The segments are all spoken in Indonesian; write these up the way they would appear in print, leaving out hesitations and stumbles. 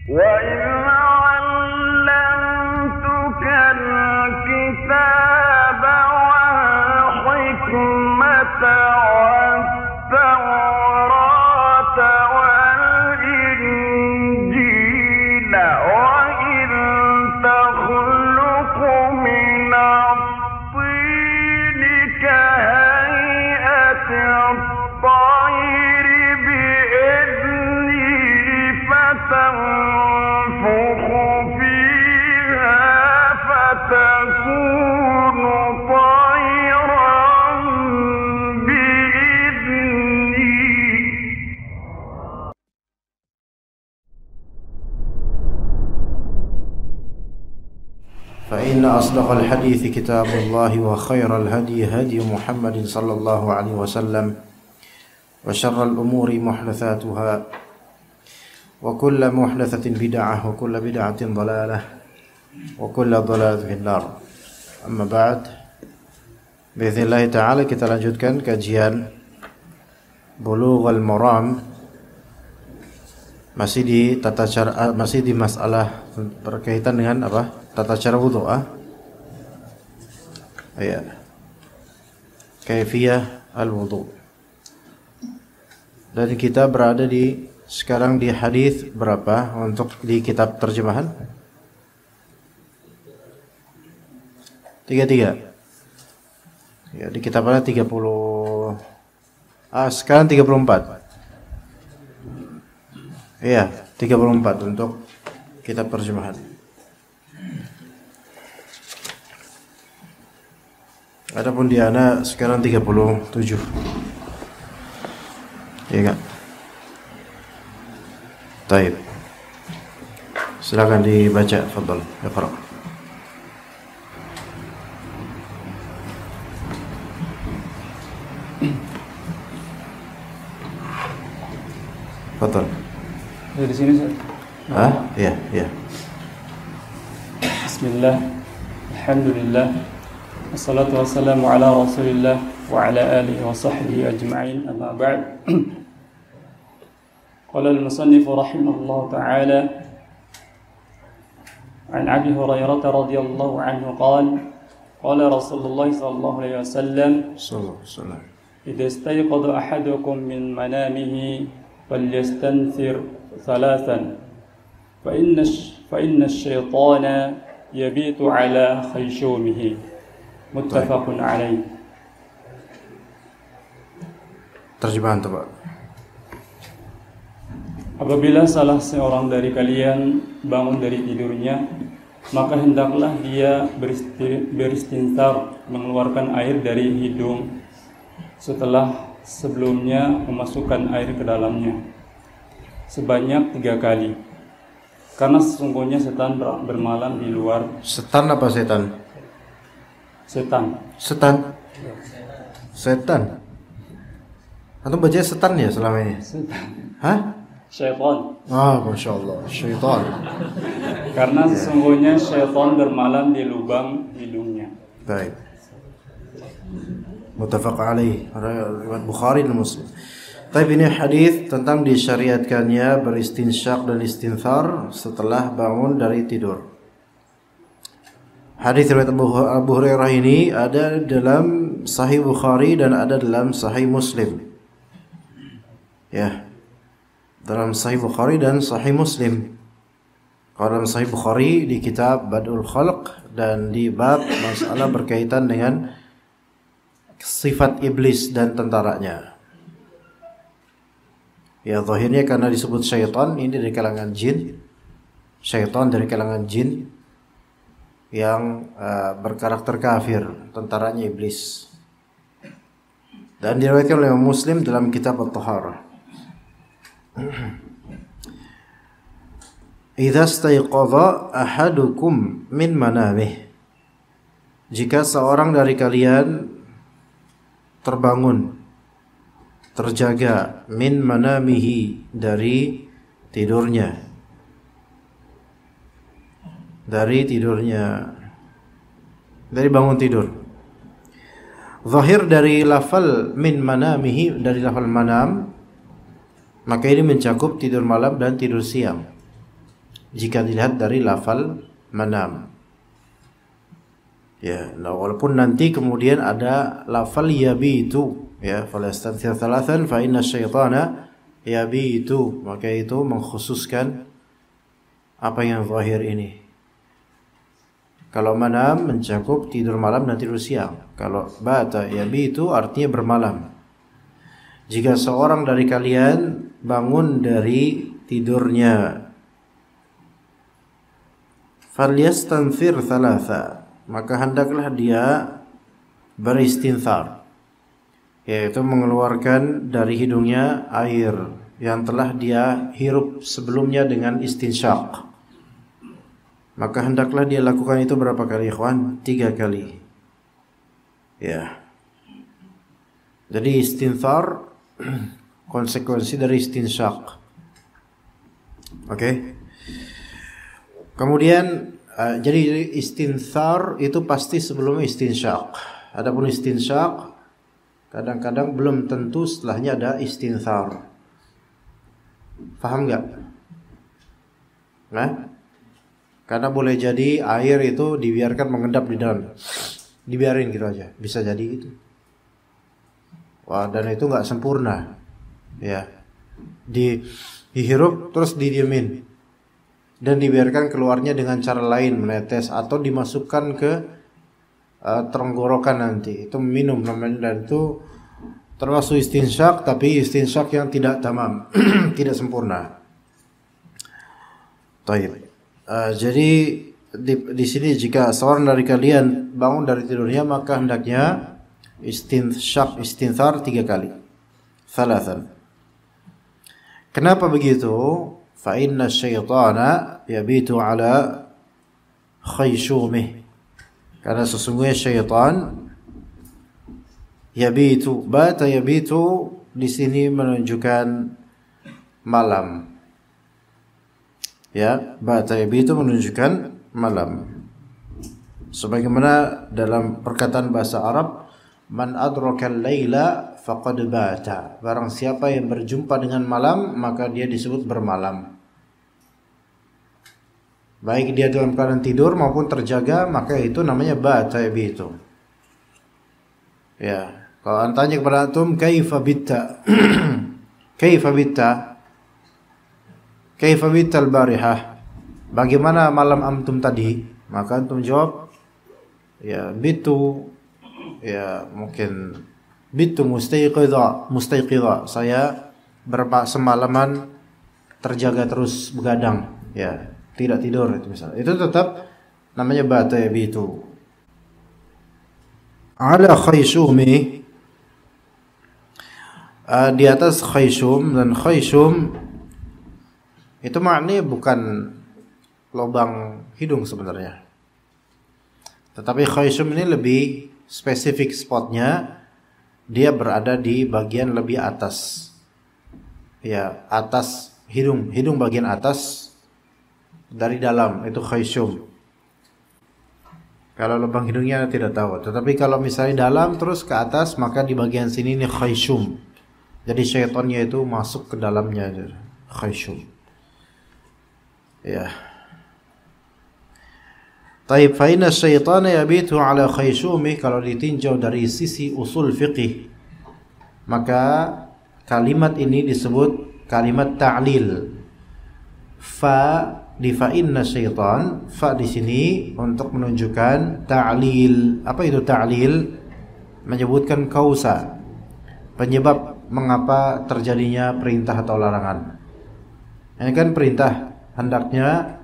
وَإِذْ عَلَّمْتُكَ الْكِتَابَ وَالْحِكْمَةَ وَالتَّوْرَاةَ وَالْإِنْجِيلَ وَإِذْ تَخْلُقُ مِنَ الطِّينِ كَهَيْئَةِ الطَّيْرِ بِإِذْنِي فَتَنفُخُ فِيهَا فَتَكُونُ طَيْرًا بِإِذْنِي. فإن أصدق الحديث كتاب الله وخير الهدي هدي محمد صلى الله عليه وسلم وشر الأمور محدثاتها وكل محدثة بدعة وكل بدعة ضلالة وكل ضلالة في النار. Amma ba'd. Bi'idznillah ta'ala kita lanjutkan kajian Bulughul Maram, masih di masalah berkaitan dengan apa? Tata cara wudu. Ya. Kaifiyah al-wudu. Dan kita berada sekarang di hadis berapa untuk di kitab terjemahan? 33. Ya, di kitabnya 30. Sekarang 34. Iya, 34 untuk kitab terjemahan. Adapun di ana sekarang 37. Iya enggak? Baik. Silakan dibaca, fadhal. Iqra. Fadhal. Dari sini, Ustaz. Iya. Bismillah. Alhamdulillah. Wassalatu wassalamu ala Rasulillah wa ala alihi wa sahbihi ajma'in. Amma ba'd. Qala al-musannif rahimahullah ta'ala an Abi Hurairah radhiyallahu anhu qala Rasulullah sallallahu alaihi wasallam idza istayqadha ahadukum min manamihi falyastanthir thalathan fa inna asy-syaitana yabitu ala khayshūmihi muttafaqun alaih. Terjemahan itu, Pak. Apabila salah seorang dari kalian bangun dari tidurnya, maka hendaklah dia beristinsar, mengeluarkan air dari hidung setelah sebelumnya memasukkan air ke dalamnya sebanyak 3 kali. Karena sesungguhnya setan bermalam di luar. Setan apa setan? Setan. Atau baca setan ya selama ini? Setan. Hah? Syaitan. Masya Allah, syaitan. Karena sesungguhnya syaitan bermalam di lubang hidungnya. Baik. Muttafaq alaih, riwayat Bukhari dan Muslim. Tapi ini hadis tentang disyariatkannya beristinsyak dan istinthar setelah bangun dari tidur. Hadis riwayat Abu Hurairah ini ada dalam Sahih Bukhari dan ada dalam Sahih Muslim. Ya. Dalam Sahih Bukhari dan Sahih Muslim. Kalau dalam Sahih Bukhari di kitab Bad'ul Khalq dan di bab masalah berkaitan dengan sifat iblis dan tentaranya. Ya, zahirnya karena disebut syaitan, ini dari kalangan jin. Syaitan dari kalangan jin yang berkarakter kafir, tentaranya iblis. Dan diriwayatkan oleh Muslim dalam kitab At-Taharah. Idza staiqadha ahadukum min manamih. Jika seorang dari kalian terbangun, terjaga, min manamihi, dari tidurnya. Dari bangun tidur. Zahir dari lafal min manamihi, dari lafal manam, maka ini mencakup tidur malam dan tidur siang. jika dilihat dari lafal manam. Ya, nah walaupun nanti kemudian ada lafal yabitu, ya, falastanthir thalathan fa inna syaitana yabitu, maka itu mengkhususkan apa yang zahir ini. Kalau manam mencakup tidur malam dan tidur siang. Kalau bata yabitu artinya bermalam. Jika seorang dari kalian bangun dari tidurnya, falyastanthir thalatha, maka hendaklah dia beristinthar, yaitu mengeluarkan dari hidungnya air yang telah dia hirup sebelumnya dengan istinsyaq. Maka hendaklah dia lakukan itu berapa kali, ikhwan? 3 kali. Ya. Jadi istinthar konsekuensi dari istinsyaq. Oke. Kemudian jadi istinthar itu pasti sebelum istinsyaq. Adapun istinsyaq kadang-kadang belum tentu setelahnya ada istinthar. Paham nggak? Nah, karena boleh jadi air itu dibiarkan mengendap di dalam, dibiarin gitu aja, bisa jadi gitu. Wah, dan itu nggak sempurna, ya. Dihirup terus didiemin dan dibiarkan keluarnya dengan cara lain, menetes atau dimasukkan ke tenggorokan nanti. Itu minum namanya, dan itu termasuk istinsyaq, tapi istinsyaq yang tidak tamam, tidak sempurna. Taib. Jadi di sini jika seorang dari kalian bangun dari tidurnya, maka hendaknya istinthar 3 kali. Thalathan. Kenapa begitu? Fa inna syaitana yabitu ala khayshumih. Karena sesungguhnya syaitan yabitu, bata yabitu di sini menunjukkan malam. Ya, bata yabitu menunjukkan malam. Sebagaimana dalam perkataan bahasa Arab, man adrakal laila faqad bata. Barang siapa yang berjumpa dengan malam, maka dia disebut bermalam. Baik dia dalam keadaan tidur maupun terjaga, maka itu namanya bata yabitu. Ya, kalau antanya kepada antum kaifa bitta? Kaifa bitta? Kaifa bitta al-barihah? Bagaimana malam antum tadi? Maka antum jawab, ya bitu, ya mungkin bitu mustayqidha. Saya semalaman terjaga terus begadang, ya, tidak tidur itu misalnya. Itu tetap namanya bata yabitu. Ala khayshumi, di atas khayshum, dan khayshum itu maknanya bukan lubang hidung sebenarnya. Tetapi khayshum ini lebih spesifik spotnya, dia berada di bagian lebih atas. Ya, atas hidung bagian atas dari dalam itu khayshum. Kalau lubang hidungnya tidak tahu. Tetapi kalau misalnya dalam terus ke atas, maka di bagian sini ini khayshum. Jadi syaitannya itu masuk ke dalamnya, khayshum. Ya. Taib, fa inna syaitana yabitu ala khayshumi. Kalau ditinjau dari sisi usul fiqih, maka kalimat ini disebut kalimat ta'lil. Fa di fa inna syaitan, fa di sini untuk menunjukkan ta'lil. Apa itu ta'lil? Menyebutkan kausa, penyebab mengapa terjadinya perintah atau larangan. Ini kan perintah, hendaknya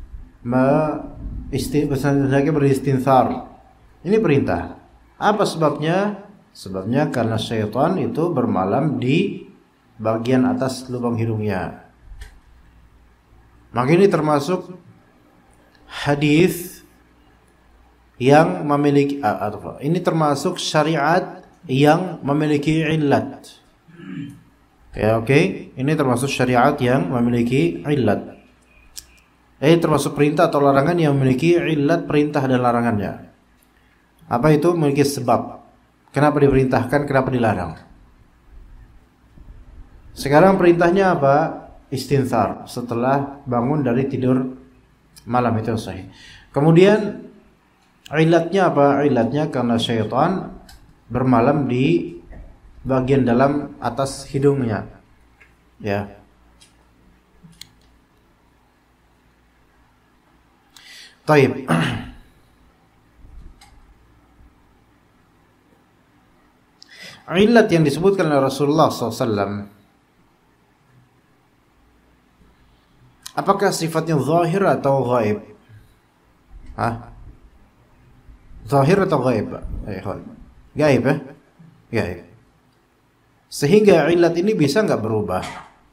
beristinthar. Ini perintah. Apa sebabnya? Sebabnya karena syaitan itu bermalam di bagian atas lubang hidungnya. Maka ini termasuk hadis yang memiliki ini termasuk syariat yang memiliki illat. Ya, oke. Ini termasuk syariat yang memiliki illat. Termasuk perintah atau larangan yang memiliki illat perintah dan larangannya. Apa itu? Memiliki sebab. Kenapa diperintahkan, kenapa dilarang. Sekarang perintahnya apa? Istinthar, setelah bangun dari tidur Malam itu sahih. Kemudian ilatnya apa? Ilatnya karena syaitan bermalam di bagian dalam atas hidungnya. Ya. Taib. Ilat yang disebutkan oleh Rasulullah SAW, apakah sifatnya zahir atau ghaib? Zahir atau ghaib? Gaib ya? Gaib. Sehingga ilat ini bisa nggak berubah.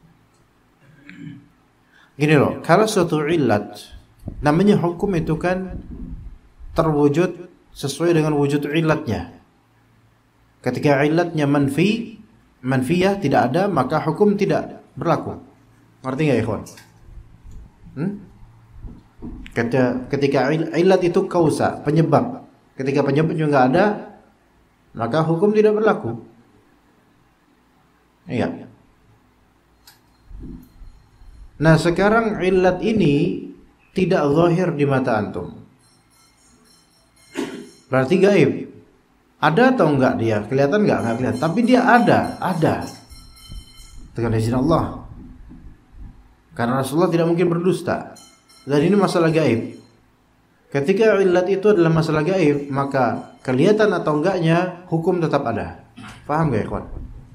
Gini loh, kalau suatu ilat, namanya hukum itu kan terwujud sesuai dengan wujud ilatnya. Ketika ilatnya manfiyah tidak ada, maka hukum tidak berlaku. Ngerti nggak ikhwan? Ketika ilat itu kausa, penyebab. Ketika penyebab juga nggak ada, maka hukum tidak berlaku. Iya. Nah sekarang ilat ini tidak zahir di mata antum, berarti gaib. Ada atau enggak dia? Kelihatan enggak? Enggak kelihatan. Tapi dia ada. Dengan izin Allah. Karena Rasulullah tidak mungkin berdusta. Dan ini masalah gaib. Ketika ilat itu adalah masalah gaib, maka kelihatan atau enggaknya hukum tetap ada. Paham enggak, ikhwan?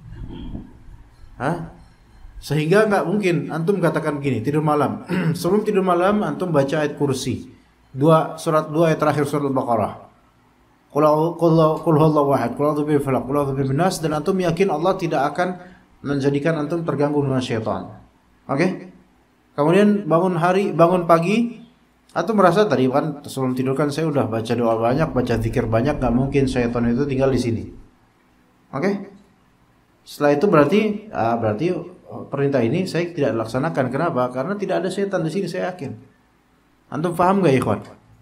Sehingga enggak mungkin antum katakan begini, tidur malam. Sebelum tidur malam antum baca ayat kursi. 2 ayat terakhir surat Al-Baqarah. Qul huwallahu ahad, qul a'udzu birabbil falaq, qul a'udzu birabbin nas, dan antum yakin Allah tidak akan menjadikan antum terganggu dengan syaitan. Oke? Kemudian bangun pagi, antum merasa tadi kan sebelum tidur kan saya udah baca doa banyak, baca zikir banyak, enggak mungkin syaitan itu tinggal di sini. Oke? Setelah itu berarti perintah ini saya tidak laksanakan. Kenapa? Karena tidak ada syaitan di sini, saya yakin. Antum paham enggak, ikhwan?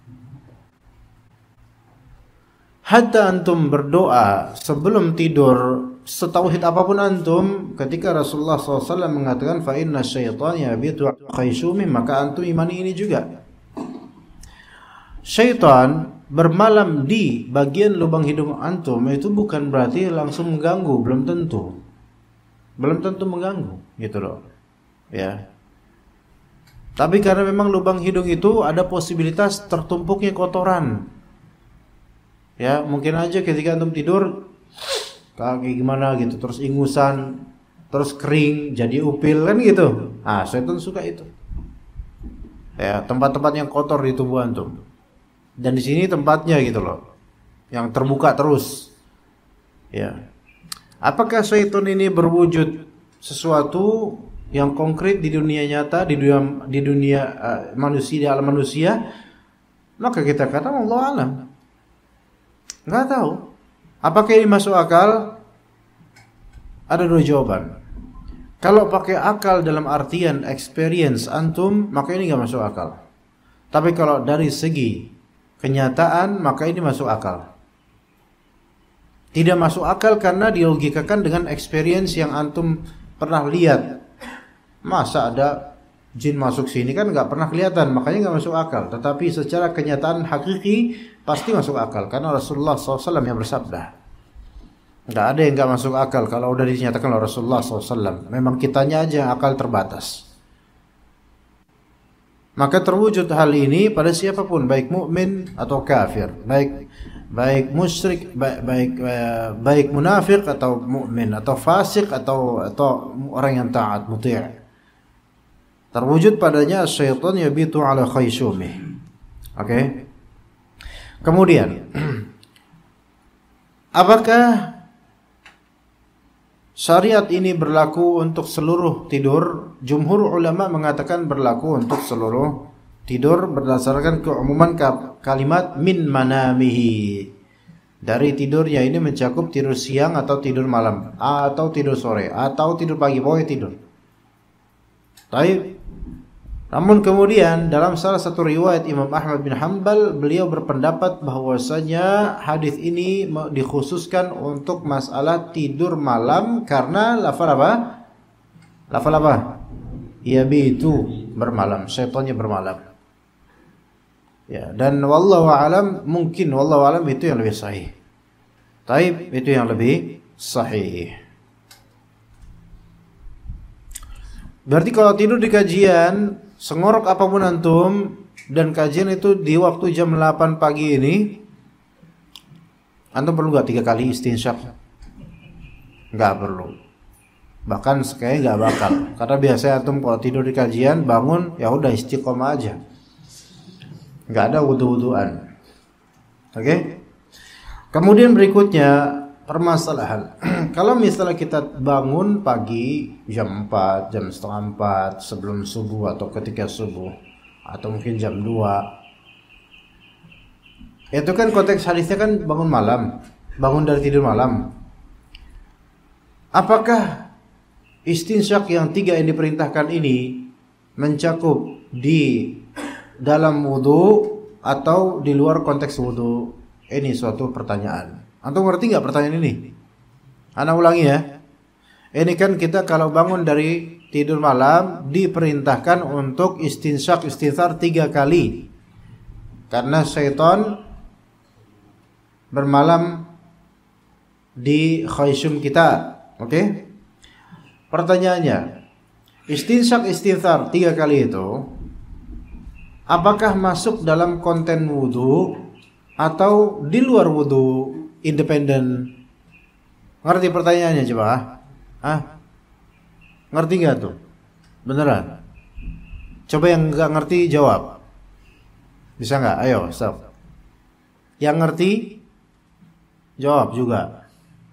Hatta antum berdoa sebelum tidur, setauhid apapun antum, ketika Rasulullah SAW mengatakan fa inna syaitan yabitu khayshumi, maka antum imani ini juga. Syaitan bermalam di bagian lubang hidung antum itu bukan berarti langsung mengganggu, belum tentu mengganggu, gitu loh. Ya. Tapi karena memang lubang hidung itu ada posibilitas tertumpuknya kotoran. Ya, mungkin aja ketika antum tidur kayak gimana gitu, terus ingusan, terus kering, jadi upil kan gitu. Syaitan suka itu. Ya, tempat-tempat yang kotor di tubuh antum. Dan di sini tempatnya gitu loh, yang terbuka terus. Ya. Apakah syaitan ini berwujud sesuatu yang konkret di dunia nyata, di dunia manusia, di alam manusia? Maka kita katakan Allah alam. Nggak tahu. Apakah ini masuk akal? Ada 2 jawaban. Kalau pakai akal dalam artian experience antum, maka ini nggak masuk akal. Tapi kalau dari segi kenyataan, maka ini masuk akal. Tidak masuk akal karena dilogikakan dengan experience yang antum pernah lihat. Masa ada jin masuk sini, kan nggak pernah kelihatan, makanya nggak masuk akal. Tetapi secara kenyataan hakiki pasti masuk akal, karena Rasulullah SAW yang bersabda. Nggak ada yang nggak masuk akal kalau udah dinyatakan oleh Rasulullah SAW. Memang kitanya aja akal terbatas. Maka terwujud hal ini pada siapapun, baik mukmin atau kafir, baik musyrik, baik munafik atau mukmin, atau fasik atau orang yang taat muti'. Terwujud padanya syaitan yabitu ala khayshumih. Oke. Kemudian apakah syariat ini berlaku untuk seluruh tidur? Jumhur ulama mengatakan berlaku untuk seluruh tidur berdasarkan keumuman kalimat min manamihi. Dari tidurnya ini mencakup tidur siang atau tidur malam, atau tidur sore, atau tidur pagi, pokoknya tidur. Baik. Namun kemudian dalam salah satu riwayat Imam Ahmad bin Hanbal, beliau berpendapat bahwasanya hadis ini dikhususkan untuk masalah tidur malam karena lafal apa? Lafal apa? Yabitu, bermalam, syaitannya bermalam. Ya, dan wallahu alam, mungkin wallahu alam itu yang lebih sahih. Taib, itu yang lebih sahih. Berarti kalau tidur di kajian, sengorok apapun antum, dan kajian itu di waktu jam 8 pagi ini, antum perlu gak 3 kali istinsyak? Gak perlu. Bahkan kayaknya gak bakal. Karena biasanya antum kalau tidur di kajian, bangun, ya udah istiqomah aja. Gak ada wudu-wuduan. Oke? Kemudian berikutnya, permasalahan. Kalau misalnya kita bangun pagi jam 4, jam setengah 4 sebelum subuh atau ketika subuh atau mungkin jam 2, itu kan konteks hadisnya kan bangun malam, bangun dari tidur malam. Apakah istinsyak yang 3 yang diperintahkan ini mencakup di dalam wudu atau di luar konteks wudu? Ini suatu pertanyaan. Antum ngerti nggak pertanyaan ini? Ana ulangi ya. Ini kan kita kalau bangun dari tidur malam diperintahkan untuk istinsyak istinthar 3 kali. Karena syaitan bermalam di khayshum kita. Oke? Pertanyaannya, istinsyak istinthar 3 kali itu apakah masuk dalam konten wudu atau di luar wudu, independen? Ngerti pertanyaannya coba? Ngerti gak tuh? Beneran? Coba yang gak ngerti jawab. Bisa gak? Ayo stop. Yang ngerti jawab juga.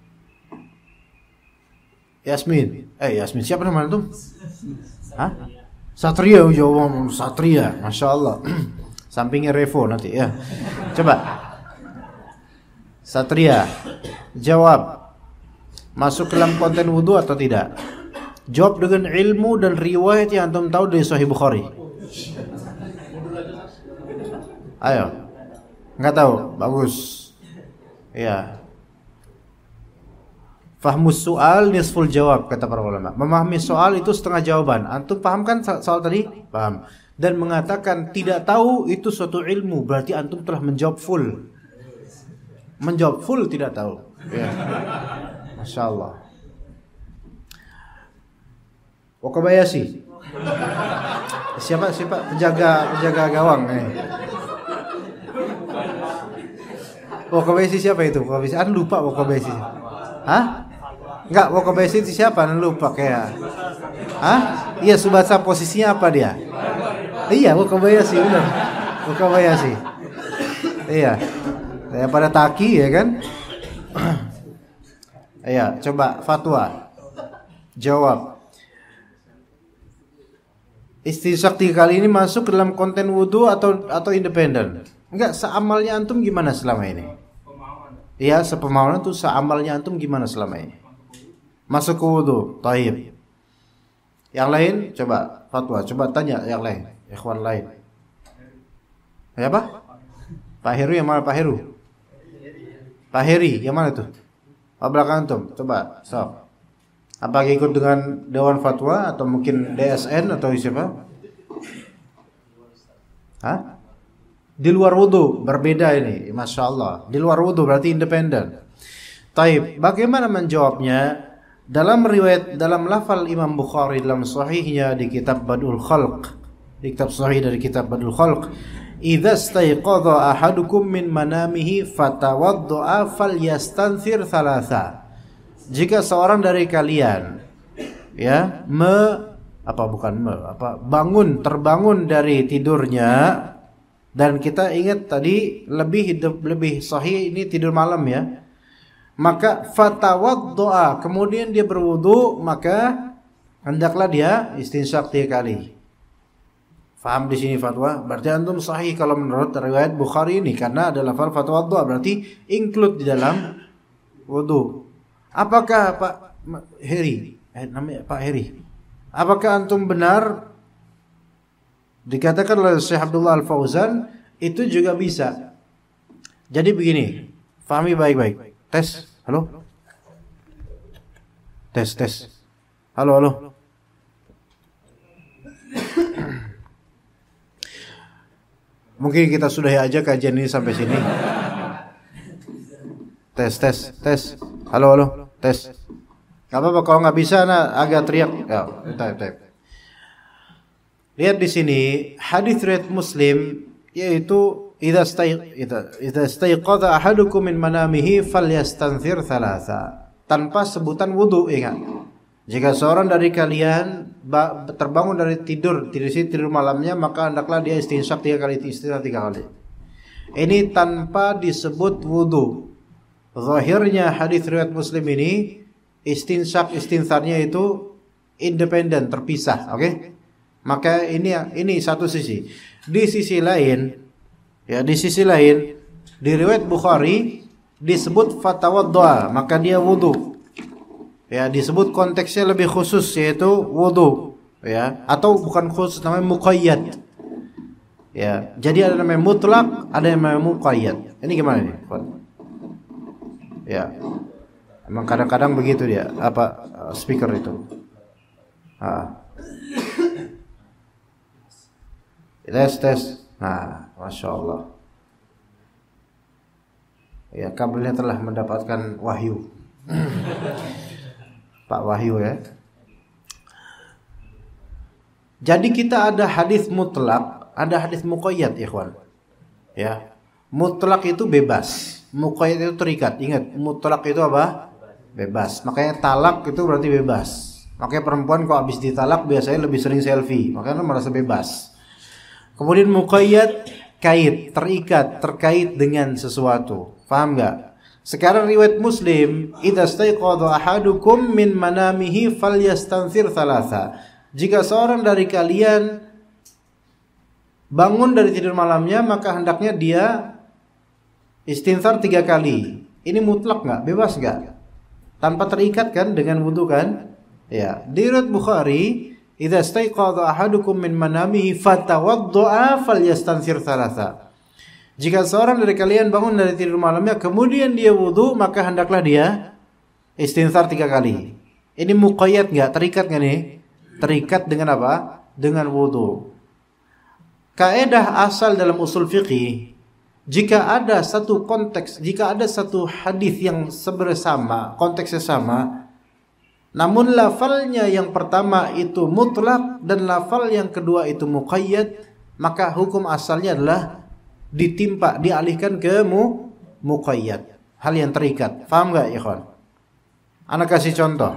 Yasmin. Yasmin siapa namanya tuh? Satria, jawab Satria. Masya Allah. Sampingnya Revo nanti ya. Coba Satria, jawab. Masuk dalam konten wudu atau tidak? Jawab dengan ilmu dan riwayat yang antum tahu dari Sahih Bukhari. Ayo. Enggak tahu? Bagus. Ya. Fahmus soal nisful jawab, kata para ulama. Memahami soal itu setengah jawaban. Antum paham kan soal tadi? Paham. Dan mengatakan tidak tahu itu suatu ilmu, berarti antum telah menjawab full. Menjawab full tidak tahu. Ya. Masya Allah. Wakabayashi. Siapa penjaga gawang? Wakabayashi siapa itu? Wakabayashi. Anda lupa Wakabayashi? Enggak, Wakabayashi itu siapa? Anda lupa kayak? Iya, Subasa posisinya apa dia? Iya, Wakabayashi benar. Wakabayashi. Iya. Daripada Taki ya kan? Iya, coba fatwa. Jawab. Istinsyak 3 kali ini masuk ke dalam konten wudu atau independen? Enggak, seamalnya antum gimana selama ini? Iya, sepemahaman tuh seamalnya antum gimana selama ini? Masuk ke wudu, taib. Yang lain coba fatwa, coba tanya yang lain, ikhwan lain. Ya apa? Pak Heru yang mana Pak Heru? Pak Heri yang mana tuh? Belakang antum, coba stop. Apakah ikut dengan Dewan Fatwa atau mungkin DSN atau siapa? Di luar wudu, berbeda ini, Masya Allah. Di luar wudu berarti independen. Taib, bagaimana menjawabnya? Dalam riwayat, dalam lafal Imam Bukhari dalam sahihnya di kitab Badul Khalq, di kitab sahih dari kitab Badul Khalq, idza staiqadha ahadukum min manamihi fatawaddaa falyastanthir thalatha. Jika seorang dari kalian ya terbangun dari tidurnya, dan kita ingat tadi lebih sahih ini tidur malam ya, maka fatawaddaa, kemudian dia berwudu, maka hendaklah dia istinsyak 3 kali. Faham di sini fatwa? Berarti antum sahih kalau menurut riwayat Bukhari ini, karena ada lafal fatwa doa, berarti include di dalam wudu. Apakah Pak Heri? Namanya Pak Heri. Apakah antum benar dikatakan oleh Syekh Abdullah Al-Fauzan itu juga bisa? Jadi begini, fahami baik-baik. Tes, halo? Tes. Halo. Mungkin kita sudahi aja kajian ini sampai sini. Tes. Halo, tes. Gak apa-apa kalau nggak bisa, agak teriak. Ya, type. Lihat di sini hadis riwayat Muslim, yaitu idza istayqadha ahadukum min manamihi falyastanthir thalatha. Tanpa sebutan wudu, ingat. Jika seorang dari kalian terbangun dari tidur malamnya, maka hendaklah dia istinsyak 3 kali, istinthar 3 kali. Ini tanpa disebut wudu. Zahirnya hadis riwayat Muslim ini istintharnya itu independen, terpisah, oke? Maka ini satu sisi. Di sisi lain di riwayat Bukhari disebut fatawaddoa, maka dia wudu. Ya, disebut konteksnya lebih khusus, yaitu wudu, ya, atau bukan khusus, namanya muqayyad. Ya, jadi ada namanya mutlak, ada yang namanya muqayyad. Ini gimana nih, Pak? Ya. Emang kadang-kadang begitu dia, speaker itu. Tes. Nah, Masya Allah. Ya, kabelnya telah mendapatkan wahyu. Pak Wahyu ya. Jadi kita ada hadis mutlak, ada hadis muqayyad, ikhwan. Ya. Mutlak itu bebas, muqayyad itu terikat. Ingat, mutlak itu apa? Bebas. Makanya talak itu berarti bebas. Makanya perempuan kalau habis ditalak biasanya lebih sering selfie, makanya merasa bebas. Kemudian muqayyad, kait, terikat, terkait dengan sesuatu. Paham enggak? Sekarang riwayat Muslim, idza staiqadha ahadukum min manamihi falyastanthir thalatha. Jika seorang dari kalian bangun dari tidur malamnya, maka hendaknya dia istinthar 3 kali. Ini mutlak enggak? Bebas enggak? Tanpa terikat kan dengan wudu kan? Ya, di riwayat Bukhari, idza staiqadha ahadukum min manamihi fatawaddoa falyastanthir thalatha. Jika seorang dari kalian bangun dari tidur malamnya, kemudian dia wudu, maka hendaklah dia istinthar 3 kali. Ini muqayyad enggak? Terikat enggak nih? Terikat dengan apa? Dengan wudu. Kaidah asal dalam usul fiqih, jika ada satu konteks, jika ada satu hadis yang sebersama, konteksnya sama, namun lafalnya yang pertama itu mutlak dan lafal yang kedua itu muqayyad, maka hukum asalnya adalah dialihkan ke muqayyad, hal yang terikat. Paham enggak, ikhwan? Ana kasih contoh.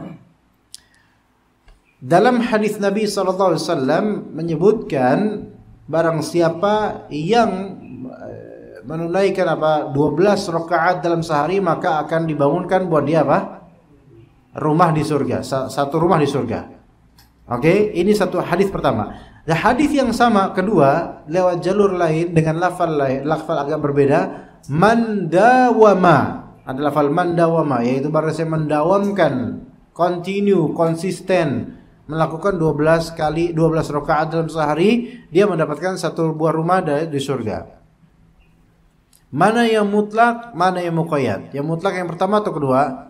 Dalam hadis Nabi SAW menyebutkan barang siapa yang menunaikan 12 rakaat dalam sehari, maka akan dibangunkan buat dia rumah di surga, satu rumah di surga. Oke, ini satu hadis pertama. Nah, hadis yang sama kedua lewat jalur lain dengan lafal agak berbeda, mandawama. Ada lafal mandawama, yaitu barang siapa mendawamkan, continue, konsisten melakukan 12 rakaat dalam sehari, dia mendapatkan satu buah rumah di surga. Mana yang mutlak, mana yang muqayyad? Yang mutlak yang pertama atau kedua?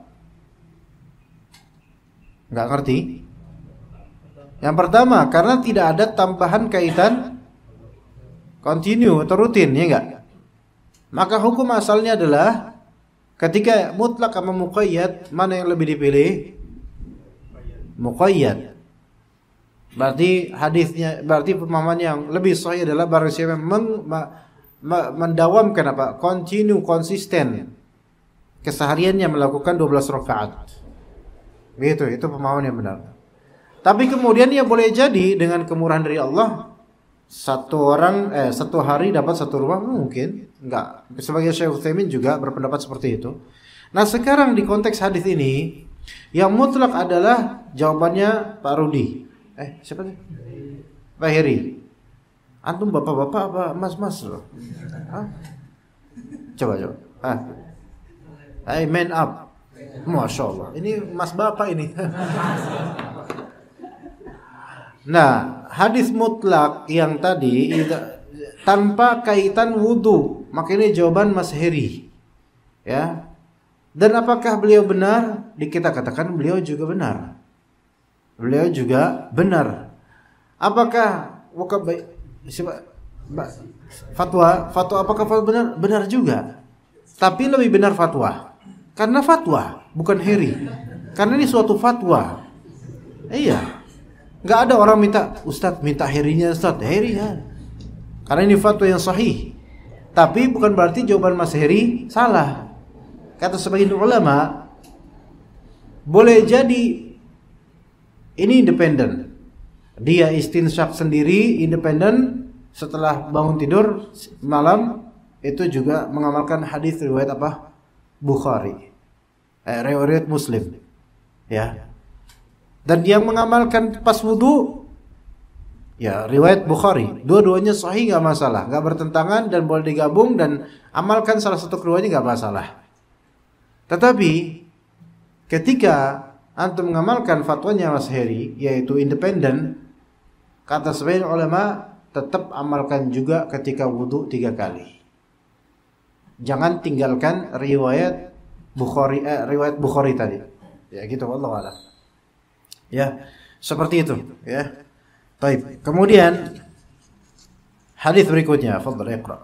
Enggak ngerti? Yang pertama, karena tidak ada tambahan kaitan continue atau rutin, ya enggak? Maka hukum asalnya adalah ketika mutlak sama muqayyad, mana yang lebih dipilih? Muqayyad. Berarti pemahaman yang lebih sahih adalah barang siapa mendawamkan continue, konsisten kesehariannya melakukan 12 rakaat. Begitu, itu pemahaman yang benar. Tapi kemudian dia boleh jadi dengan kemurahan dari Allah satu hari dapat satu rumah, mungkin enggak. Sebagai Syekh Utsaimin juga berpendapat seperti itu. Nah, sekarang di konteks hadis ini yang mutlak adalah jawabannya Pak Rudi. Siapa sih? Pak Heri. Antum bapak-bapak apa mas-mas loh? Coba. Man up. Masya Allah. Ini mas bapak ini. Nah, hadis mutlak yang tadi tanpa kaitan wudu, maka ini jawaban Mas Heri. Ya. Dan apakah beliau benar? Kita katakan beliau juga benar. Beliau juga benar. Apakah Fatwa apakah fatwa benar? Benar juga. Tapi lebih benar fatwa. Karena fatwa, bukan heri. Karena ini suatu fatwa. Iya. Nggak ada orang minta, Ustadz minta herinya Ustadz. Heri ya. Karena ini fatwa yang sahih. Tapi bukan berarti jawaban Mas Heri salah. Kata sebagian ulama, boleh jadi ini independen. Dia istinsyak sendiri, independen. Setelah bangun tidur malam, itu juga mengamalkan hadis riwayat apa? Bukhari. Riwayat Muslim. Ya. Dan yang mengamalkan pas wudu, ya riwayat Bukhari. Dua-duanya sahih, nggak masalah, nggak bertentangan dan boleh digabung dan amalkan salah satu keduanya nggak masalah. Tetapi ketika antum mengamalkan fatwanya Mas Heri, yaitu independen, kata sebagian ulama tetap amalkan juga ketika wudu 3 kali. Jangan tinggalkan riwayat Bukhari tadi. Ya gitu, wallahu a'lam. Ya, seperti itu, ya. Baik. Kemudian hadis berikutnya, fadhal iqra.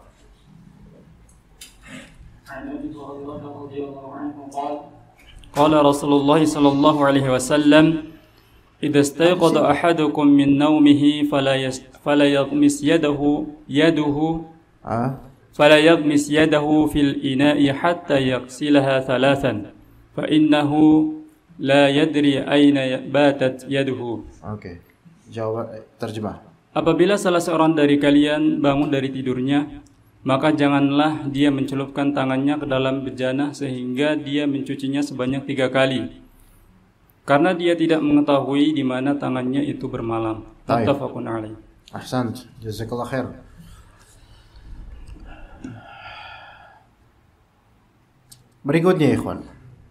قال رسول الله صلى الله عليه وسلم إذا استيقظ أحدكم من نومه فلا يغمس يده في الإناء حتى يغسلها 3 فإنه لا يدري أين باتت يده. Oke. Jawab terjemah. Apabila salah seorang dari kalian bangun dari tidurnya, maka janganlah dia mencelupkan tangannya ke dalam bejana sehingga dia mencucinya sebanyak 3 kali. Karena dia tidak mengetahui di mana tangannya itu bermalam. Muttafaqun alaih. Ahsant. Jazakallah khair. Berikutnya ikhwan.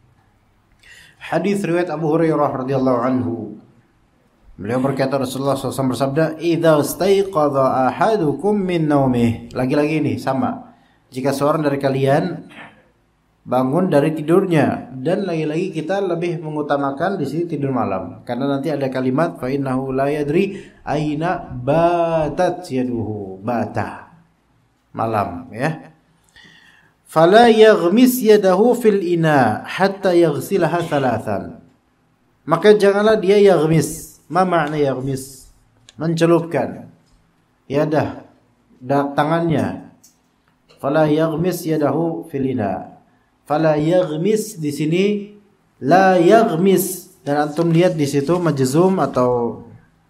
Hadis riwayat Abu Hurairah radhiyallahu anhu. Beliau berkata, Rasulullah SAW bersabda, "Idza istaiqadha ahadukum min naumih." Lagi-lagi ini sama. Jika seorang dari kalian bangun dari tidurnya, dan lagi-lagi kita lebih mengutamakan di sini tidur malam, karena nanti ada kalimat fa innahu la yadri aina batat yaduhu. Bata. Malam, ya. Fala yaghmis yadahu fil ina hatta yaghsilaha 3. Maka janganlah dia yaghmis. Ma makna yaghmis? Mencelupkan yadah, tangannya. Fala yaghmis yadahu fil ina. Fala yaghmis di sini la yaghmis, dan antum lihat di situ majzum atau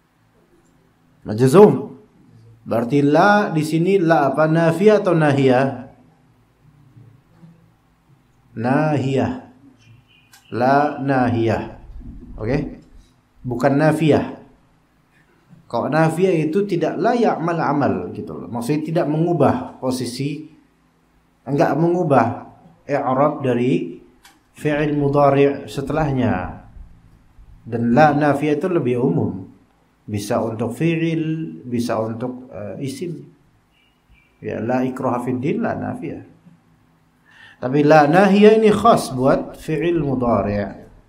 majzum. Berarti la di sini la apa, nafiyah atau nahiyah? Nahiyah. La nahiyah. Oke? Bukan nafiyah. Kalau nafiyah itu tidak la ya'mal amal gitu loh. Maksudnya tidak mengubah posisi, enggak mengubah i'rab dari fi'il mudhari' setelahnya. Dan la nafiyah itu lebih umum. Bisa untuk fi'il, bisa untuk isim. Ya, la ikraha fid din, la nafiyah. Tapi la nahiyah ini khas buat fi'il mudhari'.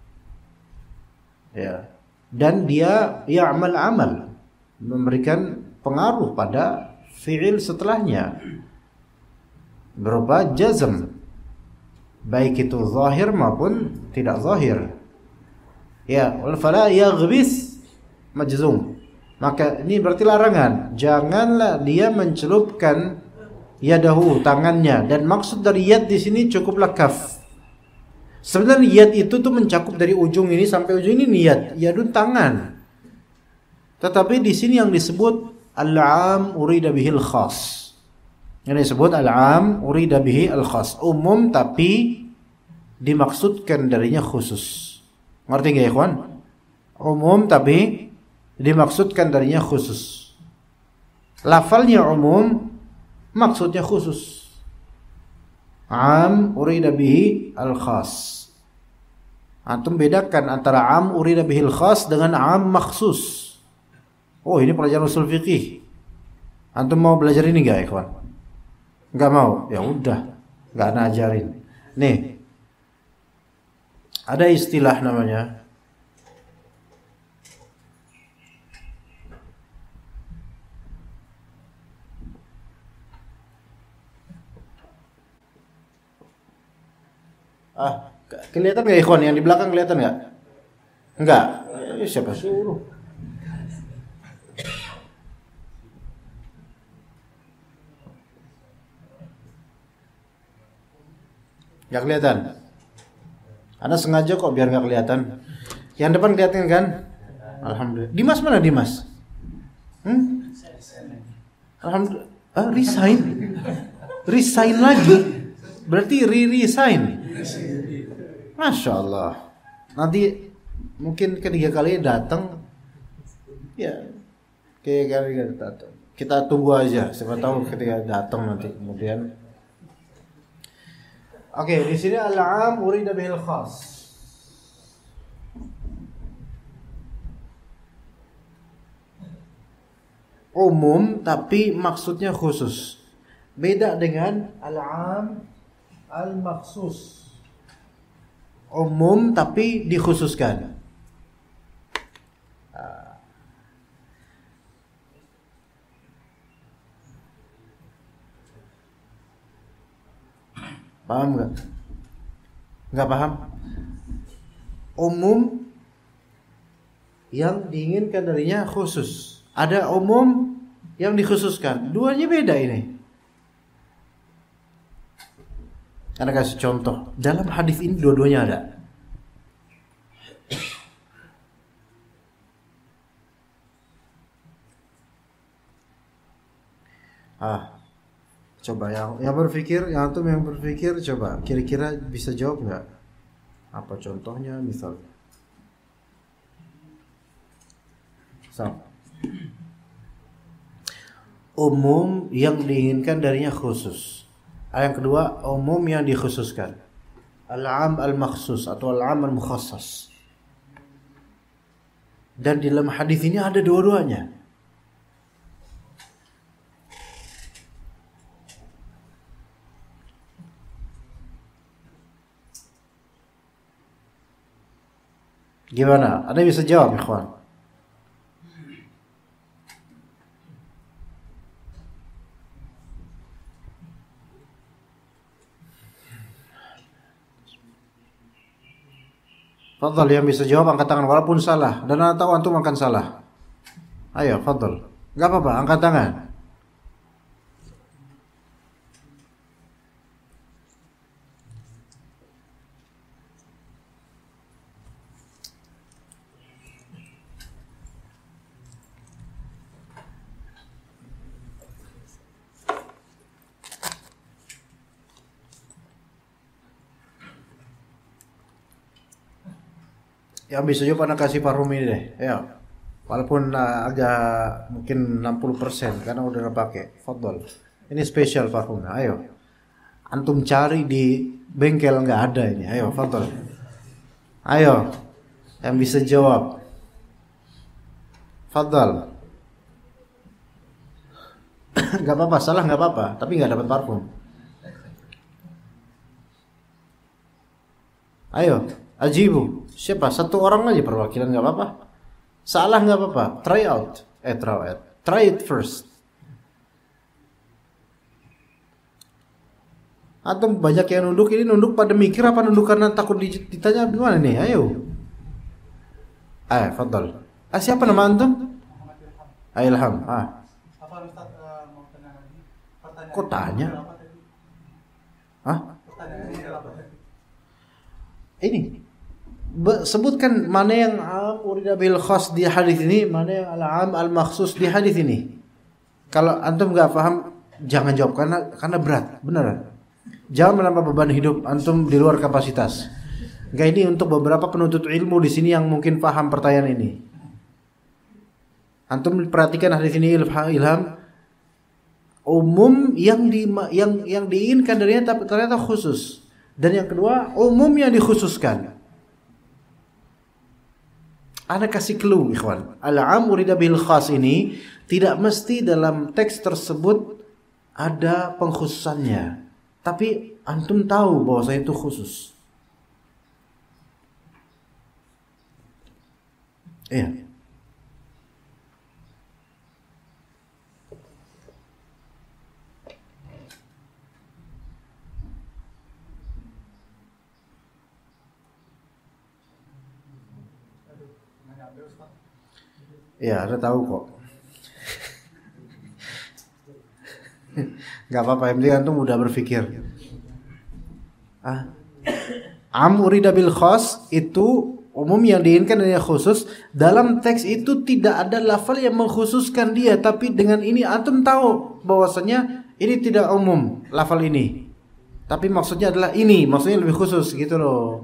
Ya. Dan dia ya'mal amal, memberikan pengaruh pada fi'il setelahnya berupa jazm, baik itu zahir maupun tidak zahir. Ya, wal fala yaghbis majzum. Maka ini berarti larangan. Janganlah dia mencelupkan yadahu, tangannya, dan maksud dari yad di sini cukuplah kaf. Sebenarnya yad itu tuh mencakup dari ujung ini sampai ujung ini niat, yadun tangan. Tetapi di sini yang disebut al-'am urida bihil khas. Yang disebut al-'am urida bihi al-khas, umum tapi dimaksudkan darinya khusus. Ngerti enggak, ikhwan? Umum tapi dimaksudkan darinya khusus. Lafalnya umum, maksudnya khusus. Am urida bihi al-khas. Antum bedakan antara am urida bihi al-khas dengan am makhsus. Oh, ini pelajaran usul fikih. Antum mau belajar ini enggak, ikhwan? Enggak mau? Ya udah, enggak ana ajarin. Nih. Ada istilah namanya Kelihatan nggak ikhwan yang di belakang kelihatan nggak? Enggak. Siapa suruh? Nggak kelihatan. Anda sengaja kok biar nggak kelihatan. Yang depan kelihatan kan? Alhamdulillah. Dimas mana Dimas? Alhamdulillah. Resign. Resign lagi. Berarti resign. Masya Allah. Nanti mungkin ketiga kali datang. Ya. Kayak datang. Kita tunggu aja. Siapa tahu ketika datang nanti kemudian. Oke, di sini al-'am urida bihil khas. Umum tapi maksudnya khusus. Beda dengan al-'am al-makhsus. Umum tapi dikhususkan. Paham nggak? Nggak paham? Umum yang diinginkan darinya khusus. Ada umum yang dikhususkan. Duanya beda ini. Karena kasih contoh. Dalam hadis ini dua-duanya ada. Coba yang berpikir, yang berpikir coba kira-kira bisa jawab nggak? Apa contohnya misalnya? Umum yang diinginkan darinya khusus. Yang kedua, umum yang dikhususkan. Al-'am al-makhsus atau al-'am al-mukhassas. Dan di dalam hadis ini ada dua-duanya. Gimana? Ada yang bisa jawab, ikhwan? Fadhal, yang bisa jawab angkat tangan walaupun salah. Dan anda tahu antum akan salah. Ayo, fadhal. Gak apa-apa, angkat tangan. Yang bisa jawab anak kasih parfum ini deh. Ya. Walaupun agak mungkin 60% karena udah pakai. Fadhal. Ini spesial parfumnya. Ayo. Antum cari di bengkel nggak ada ini. Ayo, fadhal. Ayo. Yang bisa jawab. Fadhal. Gak apa-apa, salah gak apa-apa, tapi gak dapat parfum. Ayo, ajibu. Siapa? Satu orang aja perwakilan gak apa-apa. Salah gak apa-apa. Try out. Try it first. Atau banyak yang nunduk, ini nunduk pada mikir apa nunduk karena takut ditanya gimana nih? Ayo. Ayo, fadhal. Siapa nama antum? Ilham. Apa Ustaz mau tanya lagi? Pertanyaan. Kok tanya? Pertanyaannya apa? Ini sebutkan mana yang am urida bil khas di hadis ini, mana yang al-am al-makhsus di hadis ini. Kalau antum nggak paham jangan jawab karena berat, beneran. Jangan menambah beban hidup antum di luar kapasitas. Enggak, ini untuk beberapa penuntut ilmu di sini yang mungkin paham pertanyaan ini. Antum perhatikan hadis ini, Ilham. Umum yang diinginkan darinya tapi ternyata khusus. Dan yang kedua, umum yang dikhususkan. Ana kasih clue, ikhwan. Al-'am urida bil khas ini tidak mesti dalam teks tersebut ada pengkhususannya. Tapi antum tahu bahwa saya itu khusus. Iya. Ya, Anda tahu kok. Gak apa-apa, yang penting antum mudah berpikir. Urida bil khas itu umum yang diinginkan dan yang khusus. Dalam teks itu tidak ada lafal yang mengkhususkan dia, tapi dengan ini antum tahu bahwasanya ini tidak umum lafal ini, tapi maksudnya adalah ini, maksudnya lebih khusus gitu loh.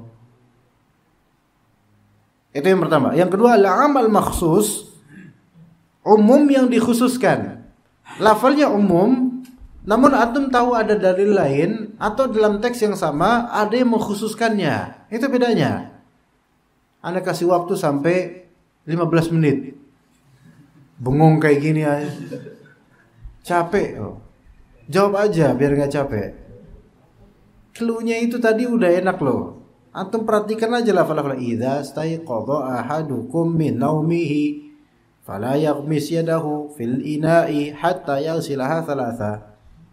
Itu yang pertama. Yang kedua, al-am al-makhsus, umum yang dikhususkan. Lafalnya umum, namun antum tahu ada dalil lain atau dalam teks yang sama ada yang mengkhususkannya. Itu bedanya. Anda kasih waktu sampai 15 menit. Bengong kayak gini aja. Capek. Jawab aja biar gak capek. Cluenya itu tadi udah enak loh. Antum perhatikan aja lafal-lafal. Idza staiqadha ahadukum min naumihi fala yaghmis yadahu fil ina'i hatta yaghsilaha thalatha.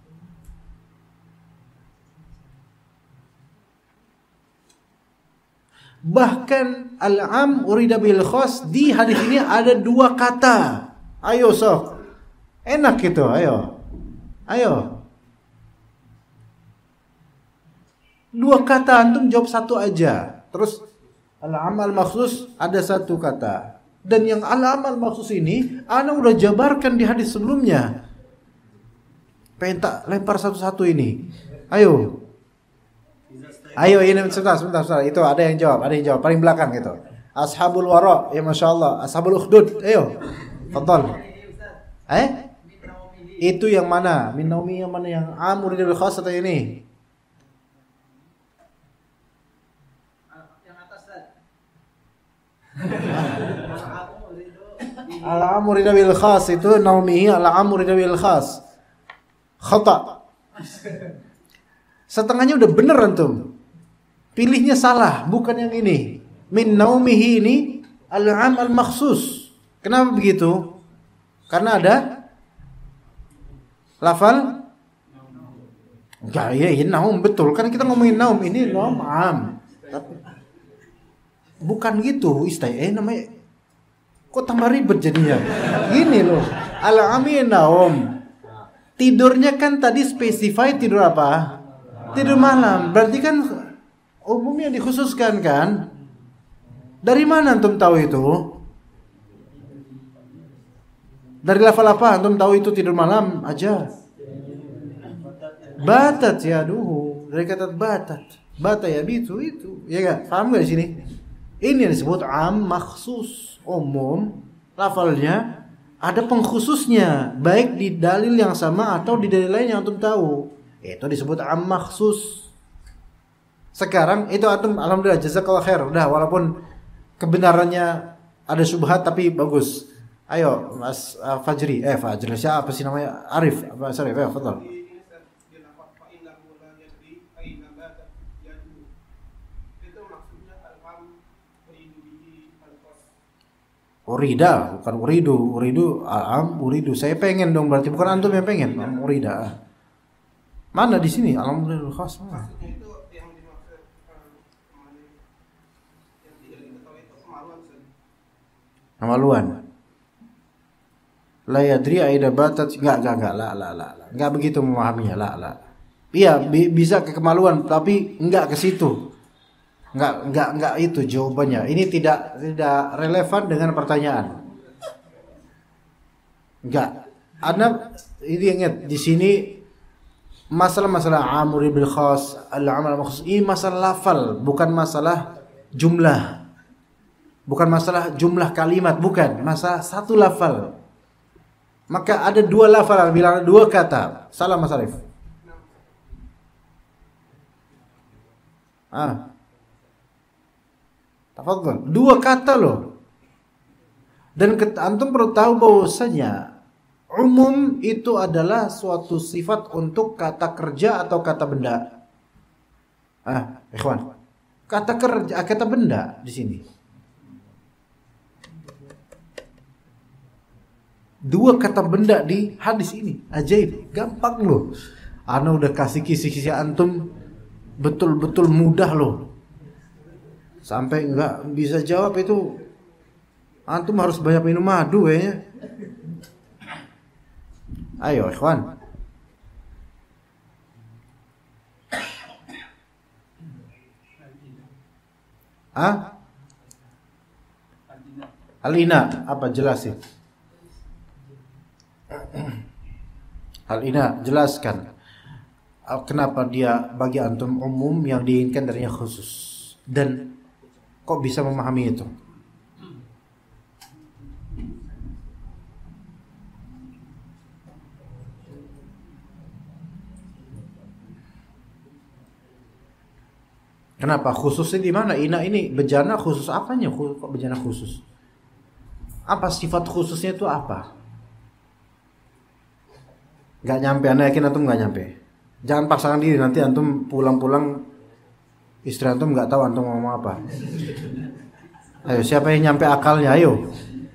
Bahkan al-am urida bil khas, di hadis ini ada dua kata. Ayo sob, enak gitu, ayo. Dua kata, antum jawab satu aja. Terus al-am al-makhsus ada satu kata. Dan yang al-am al-makhsus ini ana udah jabarkan di hadis sebelumnya. Pengen tak lempar satu-satu ini. Ayo ini sebentar. Itu ada yang jawab paling belakang gitu. Ashabul wara, ya Masya Allah. Ashabul ukhdud, ayo. Fadhal. Itu yang mana? Min naumi yang mana, yang amur bil khas atau ini? Yang atas Ustaz. Al-amur bil khas itu naumihi al-amur bil khas. Khata. Setengahnya udah bener antum. Pilihnya salah, bukan yang ini. Min naumihi ini al-am al-makhsus. Kenapa begitu? Karena ada lafal enggak, ya naum, betul. Kan kita ngomongin naum, ini naum am. Tapi bukan gitu, namanya kok tambah ribet jadinya. Gini loh. Al-ami naum. Tidurnya kan tadi spesify tidur apa? Tidur malam. Berarti kan umumnya dikhususkan kan? Dari mana antum tahu itu? Dari lafal apa antum tahu itu tidur malam aja? Batat ya duhu. Dari kata batat. Bata ya itu. Ya enggak? Paham enggak di sini? Ini yang disebut am makhsus, umum. Lafalnya ada pengkhususnya, baik di dalil yang sama atau di dalil lain yang antum tahu. Itu disebut am makhsus. Sekarang itu antum alhamdulillah jazakallahu khair. Udah walaupun kebenarannya ada syubhat tapi bagus. Ayo Mas Fajri. Fajri siapa sih namanya? Arif. Sorry, fadhal. Urida, bukan uridu am uridu. Saya pengen dong, berarti bukan antum yang pengen. Urida. Mana di sini? Alhamdulillah khas. Kemaluan. La yadri aida batat, enggak, la. Enggak begitu memahaminya, la. Iya, bisa ke kemaluan tapi enggak ke situ. Enggak itu jawabannya. Ini tidak relevan dengan pertanyaan. Enggak. Anda ini ingat di sini masalah amri bil khas, al-amal makhsus. Ini masalah lafal, bukan masalah jumlah. Bukan masalah jumlah kalimat, bukan. Masalah satu lafal. Maka ada dua lafal, bilang dua kata. Salah Mas Arif. Tafadhol. Dua kata loh. Dan antum perlu tahu bahwasanya umum itu adalah suatu sifat untuk kata kerja atau kata benda. Ikhwan. Kata kerja, kata benda di sini. Dua kata benda di hadis ini. Ajaib, gampang loh. Ana udah kasih kisi-kisi antum betul-betul mudah loh. Sampai enggak bisa jawab itu Antum harus banyak minum madu kayaknya. Ayo, ikhwan. Al-ina, apa jelasin? Al-ina, jelaskan. Kenapa dia bagi antum umum yang diinginkan darinya khusus? Dan kok bisa memahami itu? Kenapa khususnya di mana? Ina ini bejana khusus apanya? Kok bejana khusus? Apa sifat khususnya itu apa? Gak nyampe, anda yakin antum gak nyampe? Jangan paksakan diri, nanti antum pulang-pulang istri antum gak tahu antum ngomong apa. Ayo, siapa yang nyampe akalnya? Ayo.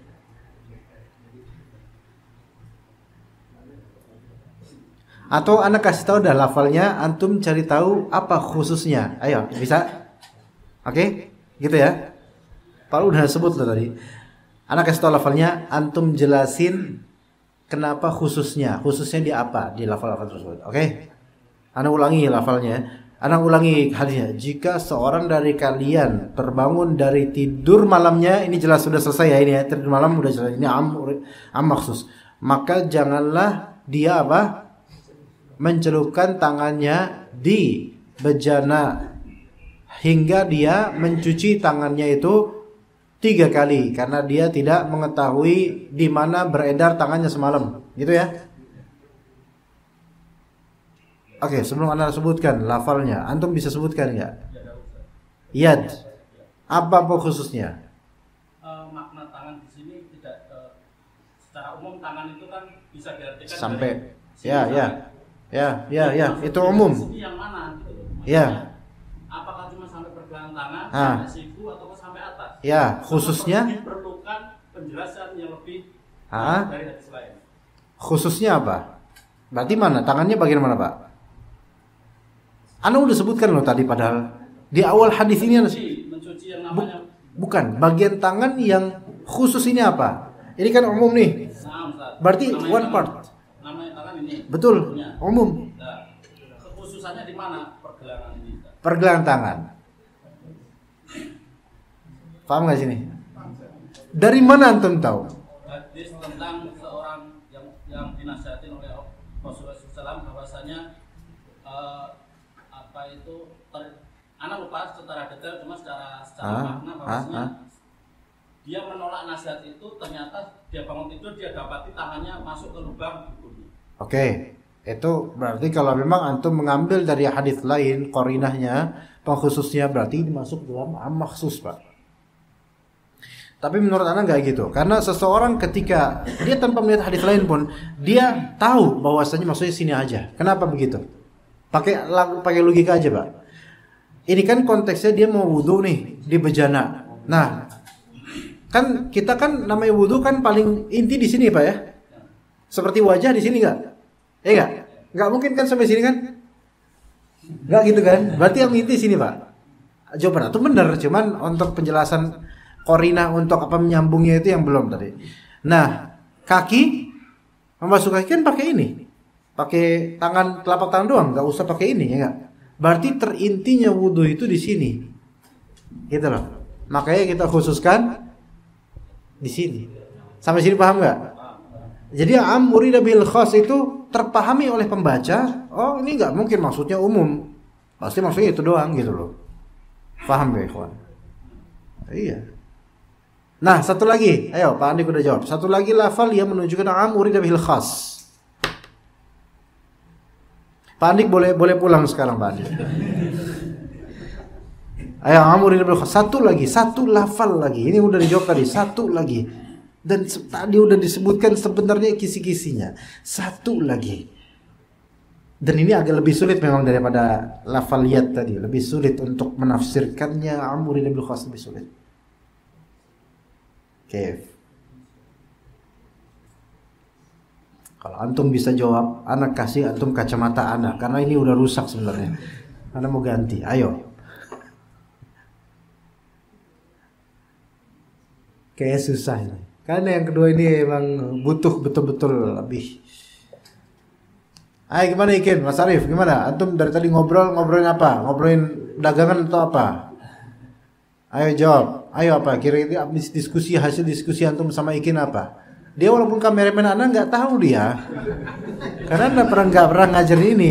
Atau anak kasih tahu dah lafalnya, antum cari tahu apa khususnya. Ayo, bisa? Oke? Gitu ya? Pak udah sebut loh tadi. Anak kasih tahu lafalnya, antum jelasin kenapa khususnya. Khususnya di apa? Di lafal-lafal tersebut. Oke? Anak ulangi lafalnya. Anak ulangi hadisnya. Jika seorang dari kalian terbangun dari tidur malamnya, ini jelas sudah selesai ya ini ya. Tidur malam udah jelas. Ini am maksus. Maka janganlah dia apa? Mencelupkan tangannya di bejana hingga dia mencuci tangannya itu 3 kali karena dia tidak mengetahui di mana beredar tangannya semalam, gitu ya. Oke, sebelum Anda sebutkan lafalnya, antum bisa sebutkan nggak? Yad. Apa khususnya? Makna tangan di sini tidak secara umum tangan itu kan bisa diartikan sampai ya, itu umum. Yang mana gitu loh. Ya. Apakah cuma sampai pergelangan tangan, sampai siku atau sampai atas? Ya, khususnya diperlukan penjelasan yang lebih dari hadis lain. Khususnya apa? Berarti mana? Tangannya bagian mana, Pak? Anda udah sebutkan loh tadi padahal di awal hadis ini mencuci yang namanya bukan, bagian tangan yang khusus ini apa? Ini kan umum nih. Berarti namanya one part. Namanya tangan ini. Betul, umum. Nah, kekhususannya di mana pergelangan ini? Pergelangan tangan. Paham nggak sini? Dari mana antum tahu? Hadis tentang seorang yang dinasihatin oleh Rasulullah SAW bahwasanya anak lupa secara detail, cuma secara makna bahwasanya dia menolak nasihat itu, ternyata dia bangun tidur dia dapati tangannya masuk ke lubang bukunya. Oke, itu berarti kalau memang antum mengambil dari hadis lain qarinahnya, pengkhususnya berarti dimasuk dalam maksus, Pak. Tapi menurut Anda nggak gitu, karena seseorang ketika dia tanpa melihat hadis lain pun dia tahu bahwasanya maksudnya sini aja. Kenapa begitu? Pakai logika aja, Pak. Ini kan konteksnya dia mau wudu nih di bejana. Nah, kan kita kan namanya wudu kan paling inti di sini, Pak ya. Seperti wajah di sini nggak? Nggak? Nggak mungkin kan sampai sini kan? Nggak gitu kan? Berarti yang inti sini, Pak. Jawaban itu benar, cuman untuk penjelasan qarinah untuk apa menyambungnya itu yang belum tadi. Nah, kaki membasuh kaki kan pakai ini. Pakai tangan, telapak tangan doang, nggak usah pakai ini, ya nggak? Berarti terintinya wudu itu di sini, gitu loh. Makanya kita khususkan di sini. Sampai sini paham nggak? Jadi amrina bil khas itu terpahami oleh pembaca. Oh, ini nggak mungkin maksudnya umum. Pasti maksudnya itu doang, gitu loh. Paham ya, ikhwan? Iya. Nah, satu lagi. Ayo, Pak Andik udah jawab. Satu lagi lafal yang menunjukkan amrina bil khas. Pak Andik boleh pulang sekarang, Pak Andik. Ayo, amrina bil khas. Satu lafal lagi. Ini udah dijawab tadi, satu lagi. Dan tadi udah disebutkan sebenarnya kisi-kisinya. Satu lagi. Dan ini agak lebih sulit memang daripada lafaliyat tadi. Lebih sulit untuk menafsirkannya. Amrina bil khas lebih sulit. Oke. Kalau antum bisa jawab, anak kasih antum kacamata anak, karena ini udah rusak sebenarnya. Anak mau ganti. Ayo. Kayak susah ini. Karena yang kedua ini emang butuh betul-betul lebih. Ayo gimana Ikin, Mas Arif, gimana? Antum dari tadi ngobrolin apa? Ngobrolin dagangan atau apa? Ayo jawab. Ayo apa? Kira-kira habis diskusi, hasil diskusi antum sama Ikin apa? Dia walaupun kameramen Anda nggak tahu dia. Karena Anda nggak pernah ngajar ini.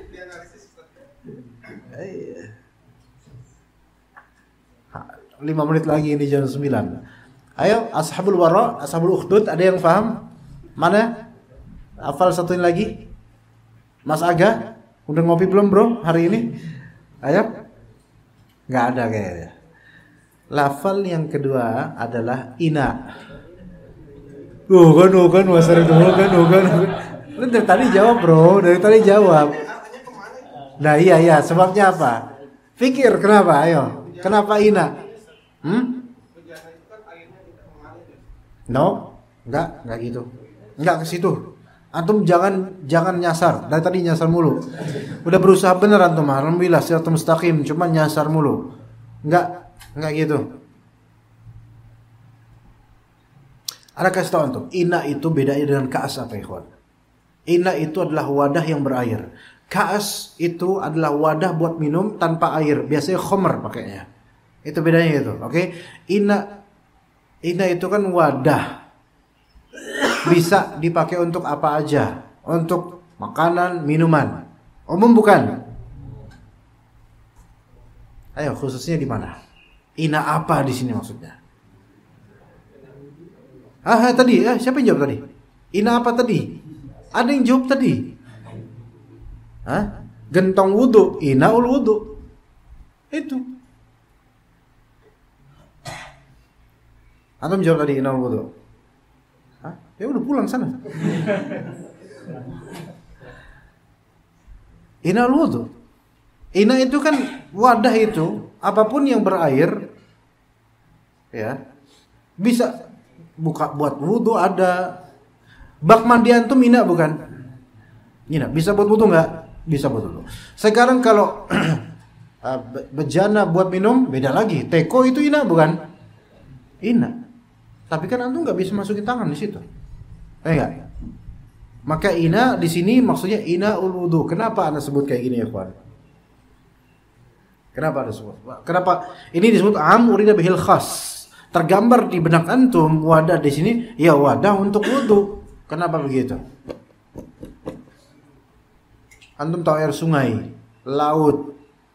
5 menit lagi ini jam 9. Ayo ashabul wara, ashabul ukhdud, ada yang paham? Mana? Hafal satu ini lagi? Mas Aga, udah ngopi belum bro hari ini? Ayo. Nggak ada kayaknya. Lafal yang kedua adalah ina. Kan Mas Arif kan. Lu dari tadi jawab bro, dari tadi jawab. Nah iya, sebabnya apa? Fikir kenapa? Ayo, kenapa ina? No, enggak gitu. Enggak ke situ. Antum jangan nyasar. Dari tadi nyasar mulu. Udah berusaha bener antum, alhamdulillah siratal mustaqim, cuma nyasar mulu. Enggak gitu. Ada kasih tahu antum, ina itu bedanya dengan kaas apa ikhwan? Ina itu adalah wadah yang berair. Kaas itu adalah wadah buat minum tanpa air. Biasanya khomer pakainya. Itu bedanya gitu, oke? Ina itu kan wadah. Bisa dipakai untuk apa aja? Untuk makanan, minuman. Umum bukan? Ayo, khususnya di mana? Ina apa di sini maksudnya? Tadi, siapa yang jawab tadi? Ina apa tadi? Ada yang jawab tadi? Gentong wudu, inaul wudu. Itu. Antum jawab tadi inaul wudu. Ya udah pulang sana. Inaul wudu. Ina itu kan wadah itu, apapun yang berair, ya bisa buka buat wudu ada. Bak mandi antum ina bukan? Ina bisa buat wudu nggak? Bisa buat wudu. Sekarang kalau bejana buat minum beda lagi. Teko itu ina bukan? Ina. Tapi kan antum nggak bisa masukin tangan di situ. Enggak. Maka ina di sini maksudnya ina ul wudu. Kenapa Anda sebut kayak gini ya, kawan? Kenapa Anda sebut? Kenapa ini disebut am urida bihil khas? Tergambar di benak antum wadah di sini ya wadah untuk wudu. Kenapa begitu? Antum tahu air sungai, laut.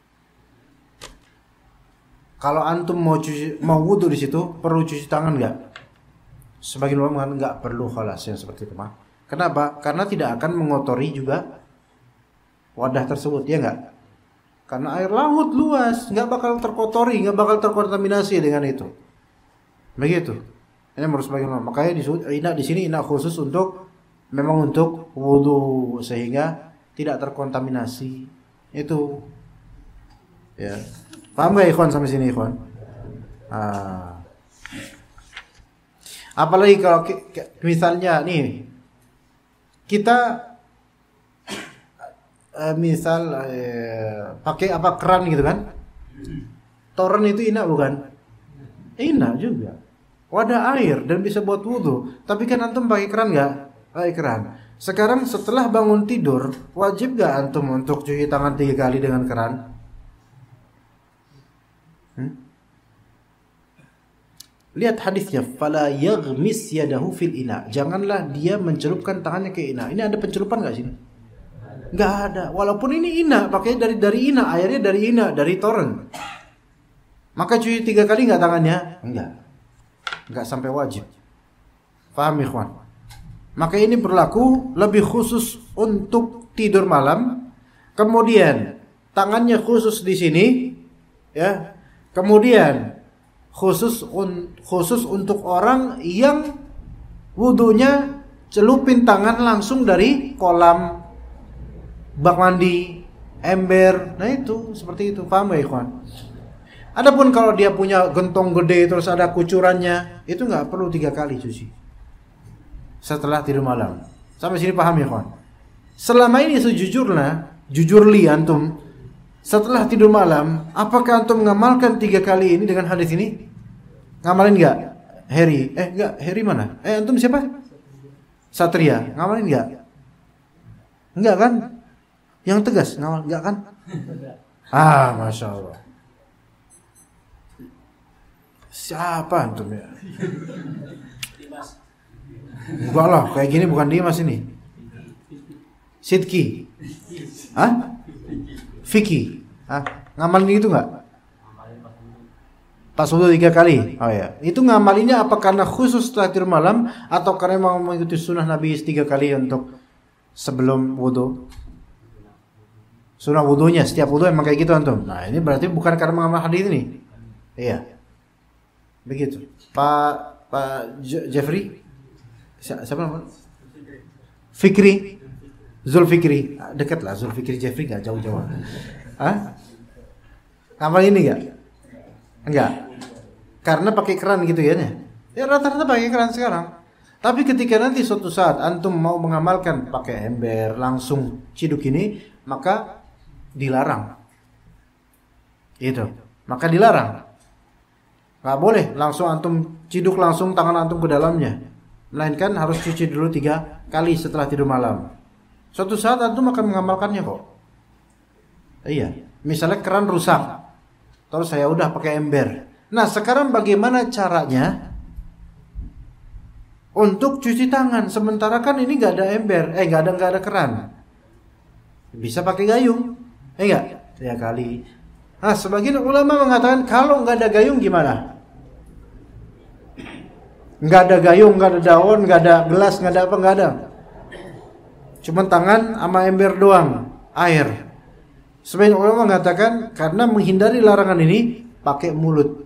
Kalau antum mau wudu di situ perlu cuci tangan enggak? Sebagian orang mengatakan enggak perlu, khalas yang seperti itu mah. Kenapa? Karena tidak akan mengotori juga wadah tersebut, ya enggak? Karena air laut luas, enggak bakal terkotori, enggak bakal terkontaminasi dengan itu. Begitu. Ini menurut sebagian orang. Makanya disebut ina di sini ina khusus untuk memang untuk wudu sehingga tidak terkontaminasi. Itu. Ya. Paham enggak ikhwan sampai sini ikhwan? Apalagi kalau misalnya nih kita pakai apa keran gitu kan? Toren itu ina bukan? Ina juga. Wadah air dan bisa buat wudu. Tapi kan antum pakai keran nggak? Pakai keran. Sekarang setelah bangun tidur wajib nggak antum untuk cuci tangan 3 kali dengan keran? Lihat hadisnya, fala yaghmis yadahu fil ina. Janganlah dia mencelupkan tangannya ke ina. Ini ada pencelupan enggak sini? Enggak ada. Walaupun ini ina, pakai dari ina, airnya dari ina, dari toren. Maka cuci 3 kali enggak tangannya? Enggak sampai wajib. Paham ikhwan? Maka ini berlaku lebih khusus untuk tidur malam. Kemudian tangannya khusus di sini, ya. Kemudian khusus untuk orang yang wudunya celupin tangan langsung dari kolam, bak mandi, ember. Nah itu seperti itu, paham ya ikhwan? Adapun kalau dia punya gentong gede terus ada kucurannya, itu nggak perlu 3 kali cuci setelah tidur malam. Sampai sini paham ya ikhwan? Selama ini jujurli antum setelah tidur malam, apakah antum mengamalkan 3 kali ini dengan hadis ini? Ngamalin enggak? Heri. Enggak, Heri mana? Antum siapa? Satria. Ngamalin enggak? Enggak kan? Yang tegas ngamal enggak kan? Masya Allah. Siapa antum ya? Dimas. Enggak lah, kayak gini bukan Dimas ini. Sidki. Fiki. Ngamalin itu enggak? Pas wudu 3 kali. Oh ya. Itu ngamalinnya apa karena khusus setelah tidur malam atau karena mau mengikuti sunnah Nabi 3 kali untuk sebelum wudu? Sunnah wudunya setiap wudu emang kayak gitu antum. Nah, ini berarti bukan karena mengamal hadis ini. Iya. Begitu. Pak Jeffrey. Siapa namanya? Fikri. Zulfikri. Dekat lah Zulfikri Jeffrey enggak jauh-jauh. Ngamal ini enggak? Enggak. Karena pakai keran gitu ya. Ya rata-rata pakai keran sekarang. Tapi ketika nanti suatu saat antum mau mengamalkan pakai ember langsung ciduk ini, maka dilarang. Itu. Maka dilarang. Enggak boleh langsung antum ciduk langsung tangan antum ke dalamnya. Melainkan harus cuci dulu 3 kali setelah tidur malam. Suatu saat antum akan mengamalkannya kok. Iya. Misalnya keran rusak. Terus saya udah pakai ember. Nah sekarang bagaimana caranya untuk cuci tangan? Sementara kan ini nggak ada ember, nggak ada keran. Bisa pakai gayung, enggak? 3 kali. Nah sebagian ulama mengatakan kalau nggak ada gayung gimana? Nggak ada gayung, nggak ada daun, nggak ada gelas, nggak ada apa, nggak ada. Cuma tangan sama ember doang, air. Sebagian ulama mengatakan karena menghindari larangan ini pakai mulut.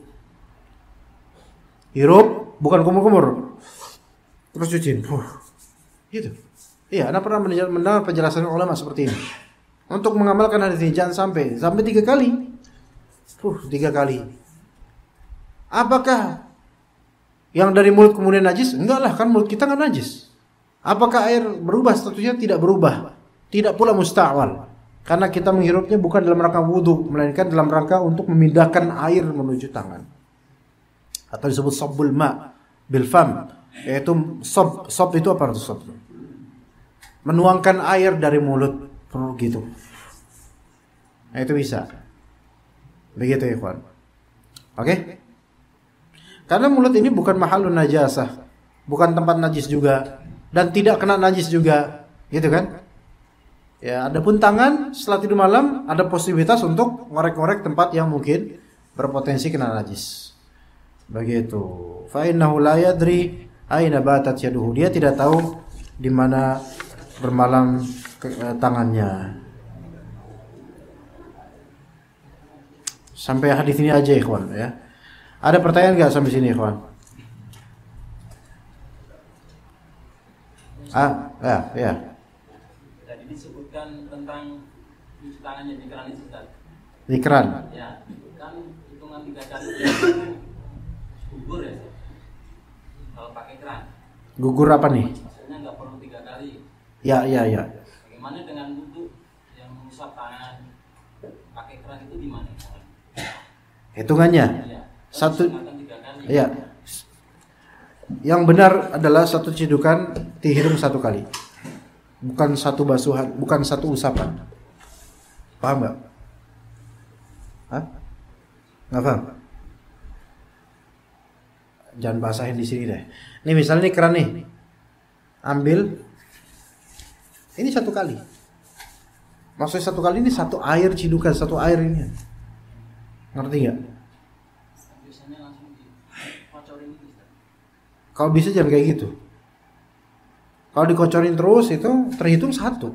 Hirup, bukan kumur-kumur. Terus cuciin. Gitu. Iya, Anda pernah mendengar penjelasan ulama seperti ini. Untuk mengamalkan hadis ini jangan sampai 3 kali. 3 kali. Apakah yang dari mulut kemudian najis? Enggak lah, kan mulut kita enggak najis. Apakah air berubah statusnya? Tidak berubah. Tidak pula musta'wal. Karena kita menghirupnya bukan dalam rangka wudu, melainkan dalam rangka untuk memindahkan air menuju tangan. Atau disebut sabbul ma bil fam, yaitu sob itu apa itu sob? Menuangkan air dari mulut, gitu. Nah, itu bisa. Begitu ya, ikhwan. Oke? Karena mulut ini bukan mahalun najasah, bukan tempat najis juga dan tidak kena najis juga, gitu kan? Ya, adapun tangan setelah tidur malam ada posibilitas untuk ngorek-ngorek tempat yang mungkin berpotensi kena najis. Begitu. Fa innahu la yadri aina batat yaduhu. Dia tidak tahu di mana bermalam tangannya. Sampai hadis ini aja, ikhwan, ya. Ada pertanyaan enggak sampai sini, ikhwan? Ya. Disebutkan tentang cuci tangannya di keran itu, Ustaz. Di keran? Ya, kan hitungan 3 kali gugur ya, Ustaz. Kalau pakai keran. Gugur apa nih? Maksudnya nggak perlu 3 kali. Ya. Bagaimana dengan wudu yang mengusap tangan pakai keran itu gimana? Hitungannya? Ya. Satu. 3 kali. Ya. Yang benar adalah satu cidukan dihitung 1 kali. Bukan satu basuhan, bukan satu usapan. Paham nggak? Nggak paham? Jangan basahin di sini deh. Nih misalnya nih keran nih, ambil. Ini 1 kali. Maksudnya 1 kali ini 1 air cidukan, 1 air ini. Ngerti nggak? Biasanya langsung dikocorin itu, Ustaz. Kalau bisa jangan kayak gitu. Kalau dikocorin terus itu terhitung 1.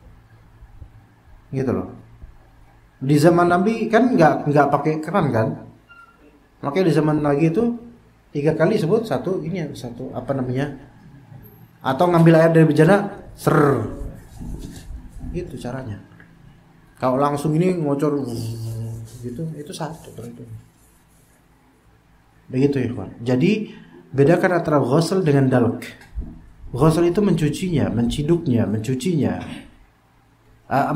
Gitu loh. Di zaman Nabi kan nggak pakai keran kan? Makanya di zaman lagi itu 3 kali sebut 1 ini 1 apa namanya? Atau ngambil air dari bejana, gitu caranya. Kalau langsung ini ngocor gitu, itu 1 terhitung. Begitu ya, Pak. Jadi bedakan antara ghusl dengan dalk. Ghusl itu mencucinya, menciduknya, mencucinya.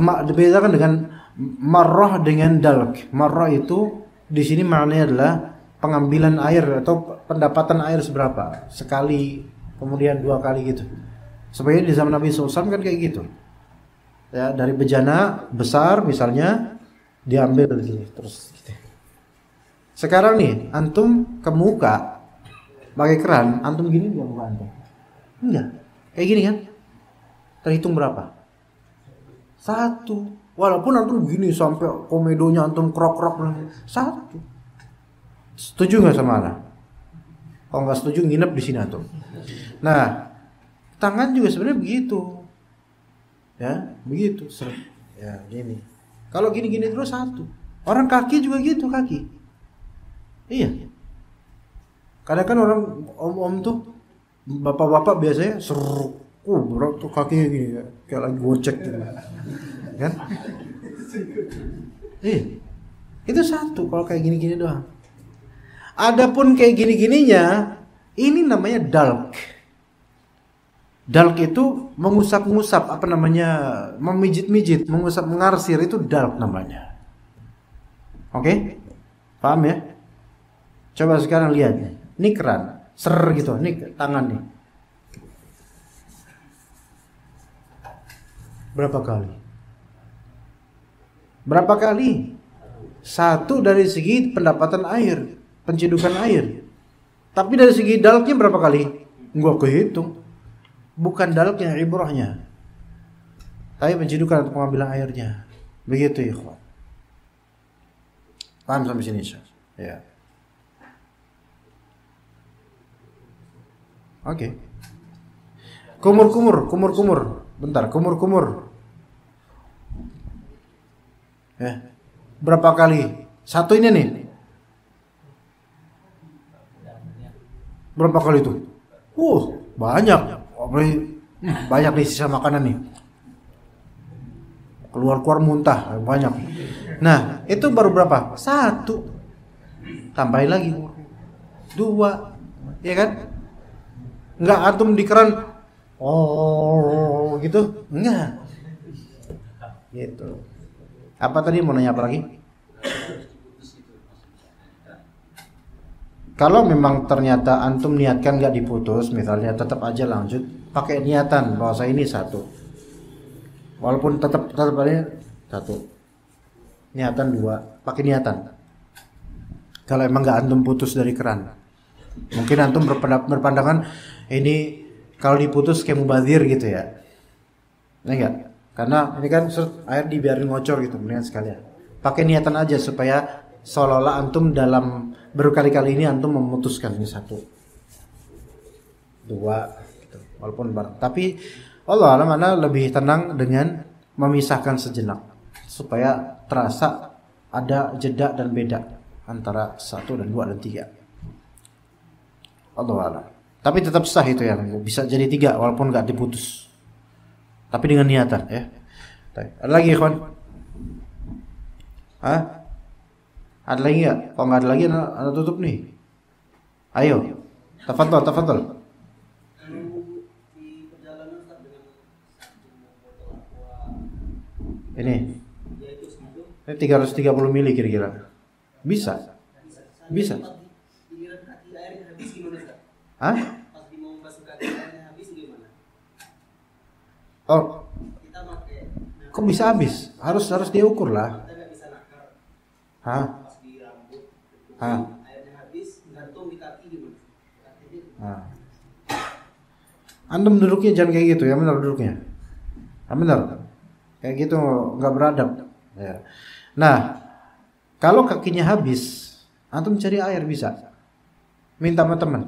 Dibedakan dengan marrah dengan dalk. Marrah itu di sini maknanya adalah pengambilan air atau pendapatan air seberapa? Sekali, kemudian 2 kali gitu. Sebenarnya di zaman Nabi SAW kan kayak gitu. Ya, dari bejana besar misalnya diambil begini terus gitu. Sekarang nih, antum ke muka pakai keran, antum gini enggak muka antum? Enggak. Kayak gini kan? Terhitung berapa? 1. Walaupun antum gini sampai komedonya antum krok-krok 1. Setuju nggak sama Ana? Kalau nggak setuju nginep di sini antum. Nah, tangan juga sebenarnya begitu, ya begitu. Ya gini. Kalau gini-gini terus 1. Orang kaki juga gitu kaki. Iya. Kadang kan orang om-om tuh, bapak-bapak biasanya berat tuh kakinya gini, kayak lagi gocek gitu, kan? Iya. Itu 1 kalau kayak gini-gini doang. Adapun kayak gini-gininya, ini namanya dalk. Dalk itu mengusap-ngusap, apa namanya, memijit-mijit, mengusap, mengarsir, itu dalk namanya. Oke? Paham ya? Coba sekarang lihat nih. Ini keran, ser gitu, ini tangan nih. Berapa kali? Berapa kali? 1 dari segi pendapatan air, pencidukan air. Tapi dari segi dalknya berapa kali? Enggak kehitung. Bukan dalknya, ibrahnya. Tapi pencidukan atau pengambilan airnya. Begitu ya, ikhwan. Paham sampai sini, Syekh? Ya. Oke. Kumur. Bentar, kumur. Ya. Berapa kali? 1 ini nih. Berapa kali itu? Banyak. Banyak nih sisa makanan nih. Keluar muntah, banyak. Nah, itu baru berapa? 1. Tambahin lagi. 2. Ya kan? Enggak antum di keran gitu. Enggak. Gitu. Apa tadi mau nanya apa lagi? Kalau memang ternyata antum niatkan nggak diputus, misalnya tetap aja lanjut, pakai niatan bahwa saya ini 1. Walaupun tetap ada 1. Niatan 2, pakai niatan. Kalau emang nggak antum putus dari keran, mungkin antum berpandangan ini kalau diputus kayak mubazir gitu ya. Nah, enggak. Karena ini kan air dibiarin ngocor gitu, mendingan sekalian. Pakai niatan aja supaya seolah-olah antum dalam berkali-kali ini antum memutuskan ini 1, 2 gitu. Walaupun bareng. Tapi Allah alam ana lebih tenang dengan memisahkan sejenak supaya terasa ada jeda dan beda antara 1 dan 2 dan 3. Allah alam. Tapi tetap sah itu ya, bisa jadi 3 walaupun nggak diputus. Tapi dengan niatan ya. Ada lagi ikhwan? Hah? Ada lagi nggak? Kalau nggak ada lagi, anda tutup nih. Ayo, tafadhol. Ini 330 mili kira-kira. Bisa. Hah? Oh, kok bisa habis? Harus diukur lah. Hah? Anda duduknya jangan kayak gitu ya, benar duduknya. Benar. Kayak gitu nggak beradab. Ya. Nah, kalau kakinya habis, antum cari air bisa. Minta sama teman.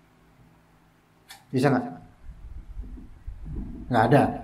Bisa nggak? Nggak ada.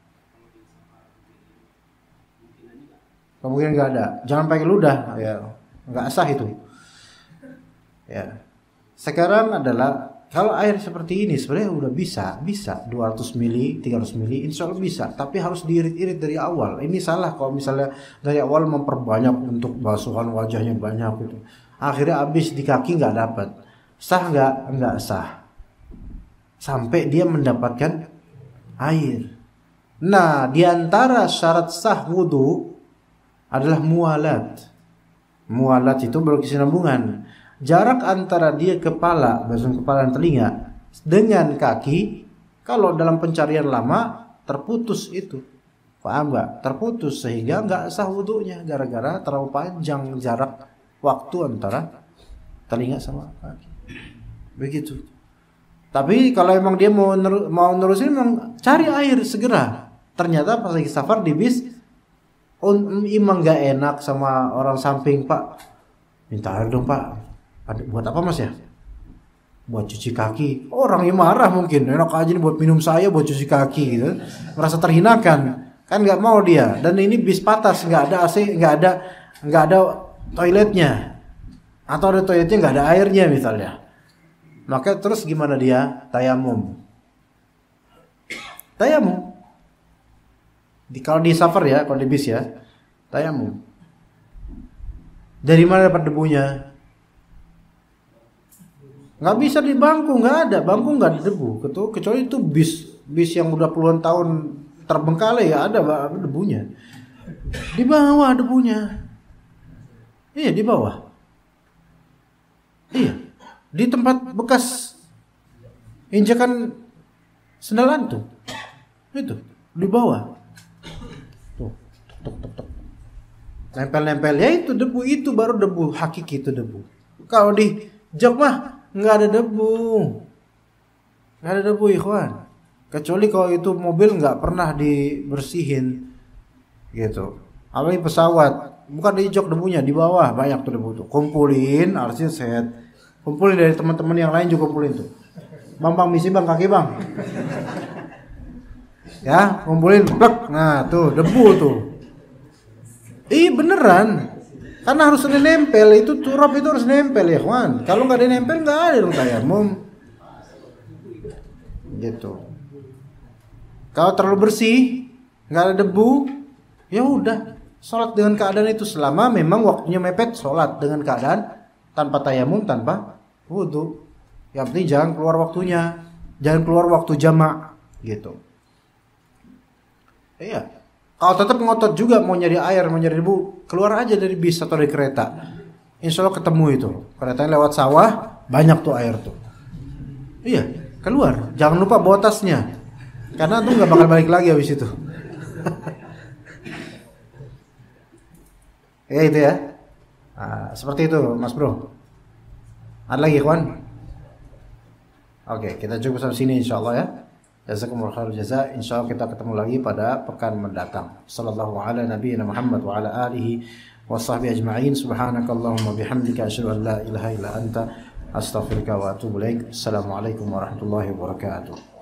Kemungkinan nggak ada. Jangan pakai ludah, ya nggak sah itu. Ya. Sekarang adalah kalau air seperti ini sebenarnya udah bisa 200 mili, 300 mili, insya Allah bisa. Tapi harus diirit-irit dari awal. Ini salah kalau misalnya dari awal memperbanyak untuk basuhan wajahnya banyak gitu. Akhirnya habis di kaki nggak dapat. Sah nggak? Nggak sah. Sampai dia mendapatkan air. Nah, diantara syarat sah wudu adalah mualat. Mualat itu berkesinambungan. jarak antara dia kepala, bagian kepala dan telinga dengan kaki, kalau dalam pencarian lama terputus itu. Paham nggak? Terputus sehingga nggak sah wudunya gara-gara terlalu panjang jarak waktu antara telinga sama kaki. Begitu. Tapi kalau emang dia mau nerusin, memang cari air segera. Ternyata pas lagi safar di bis, imam nggak enak sama orang samping, Pak, minta air dong Pak. Buat apa Mas ya? Buat cuci kaki. Orangnya marah mungkin, enak aja nih buat minum saya, buat cuci kaki gitu. Merasa terhinakan. Kan nggak mau dia. Dan ini bis patas, nggak ada AC, nggak ada toiletnya. Atau ada toiletnya nggak ada airnya misalnya. Maka terus gimana dia? Tayamum. Kalau di safar ya, kalau di bis ya, tayamum. Dari mana dapat debunya? Nggak bisa di bangku, nggak ada. Bangku nggak ada debu. Kecuali itu bis yang udah puluhan tahun terbengkalai, ya ada debunya. Di bawah debunya. Iya, di bawah. Iya. Di tempat bekas injakan sendal antum. Itu, di bawah. Tuh, tuk. Nempel-nempel, ya itu debu, itu baru debu hakiki, itu debu. Kalau di jok mah nggak ada debu. Nggak ada debu, ikhwan. Kecuali kalau itu mobil nggak pernah dibersihin gitu. Apalagi pesawat, bukan di jok debunya, di bawah banyak tuh debu tuh. Kumpulin, artinya set. Kumpulin dari teman-teman yang lain juga kumpulin tuh. Bang, misi bang, kaki bang. Ya, kumpulin, plek. Nah, tuh debu tuh. Beneran. Karena harus nempel, itu turap itu harus nempel ya, kawan. Kalau nggak ada nempel nggak ada dong tayamum. Gitu. Kalau terlalu bersih, nggak ada debu, ya udah, sholat dengan keadaan itu selama memang waktunya mepet, sholat dengan keadaan tanpa tayamum, tanpa wudu. Yang penting jangan keluar waktunya, jangan keluar waktu jamak, gitu. Iya. Kalau tetap ngotot juga mau nyari air, mau nyari debu, keluar aja dari bis atau dari kereta. Insya Allah ketemu itu. Keretanya lewat sawah, banyak tuh air tuh. Iya, keluar. Jangan lupa bawa tasnya, karena tuh nggak bakal balik lagi habis itu. Ya itu ya. Nah, seperti itu, Mas Bro. Ada lagi, kawan? Oke, kita cukup sampai sini insyaallah ya. Jazakumullahu khairal jazaa. Insyaallah kita ketemu lagi pada pekan mendatang. Sallallahu ala nabiyyina Muhammad wa ala alihi washabbihi ajma'in. Subhanakallahumma bihamdika asyhadu an la ilaha illa anta astaghfiruka wa atubu ilaik. Assalamualaikum warahmatullahi wabarakatuh.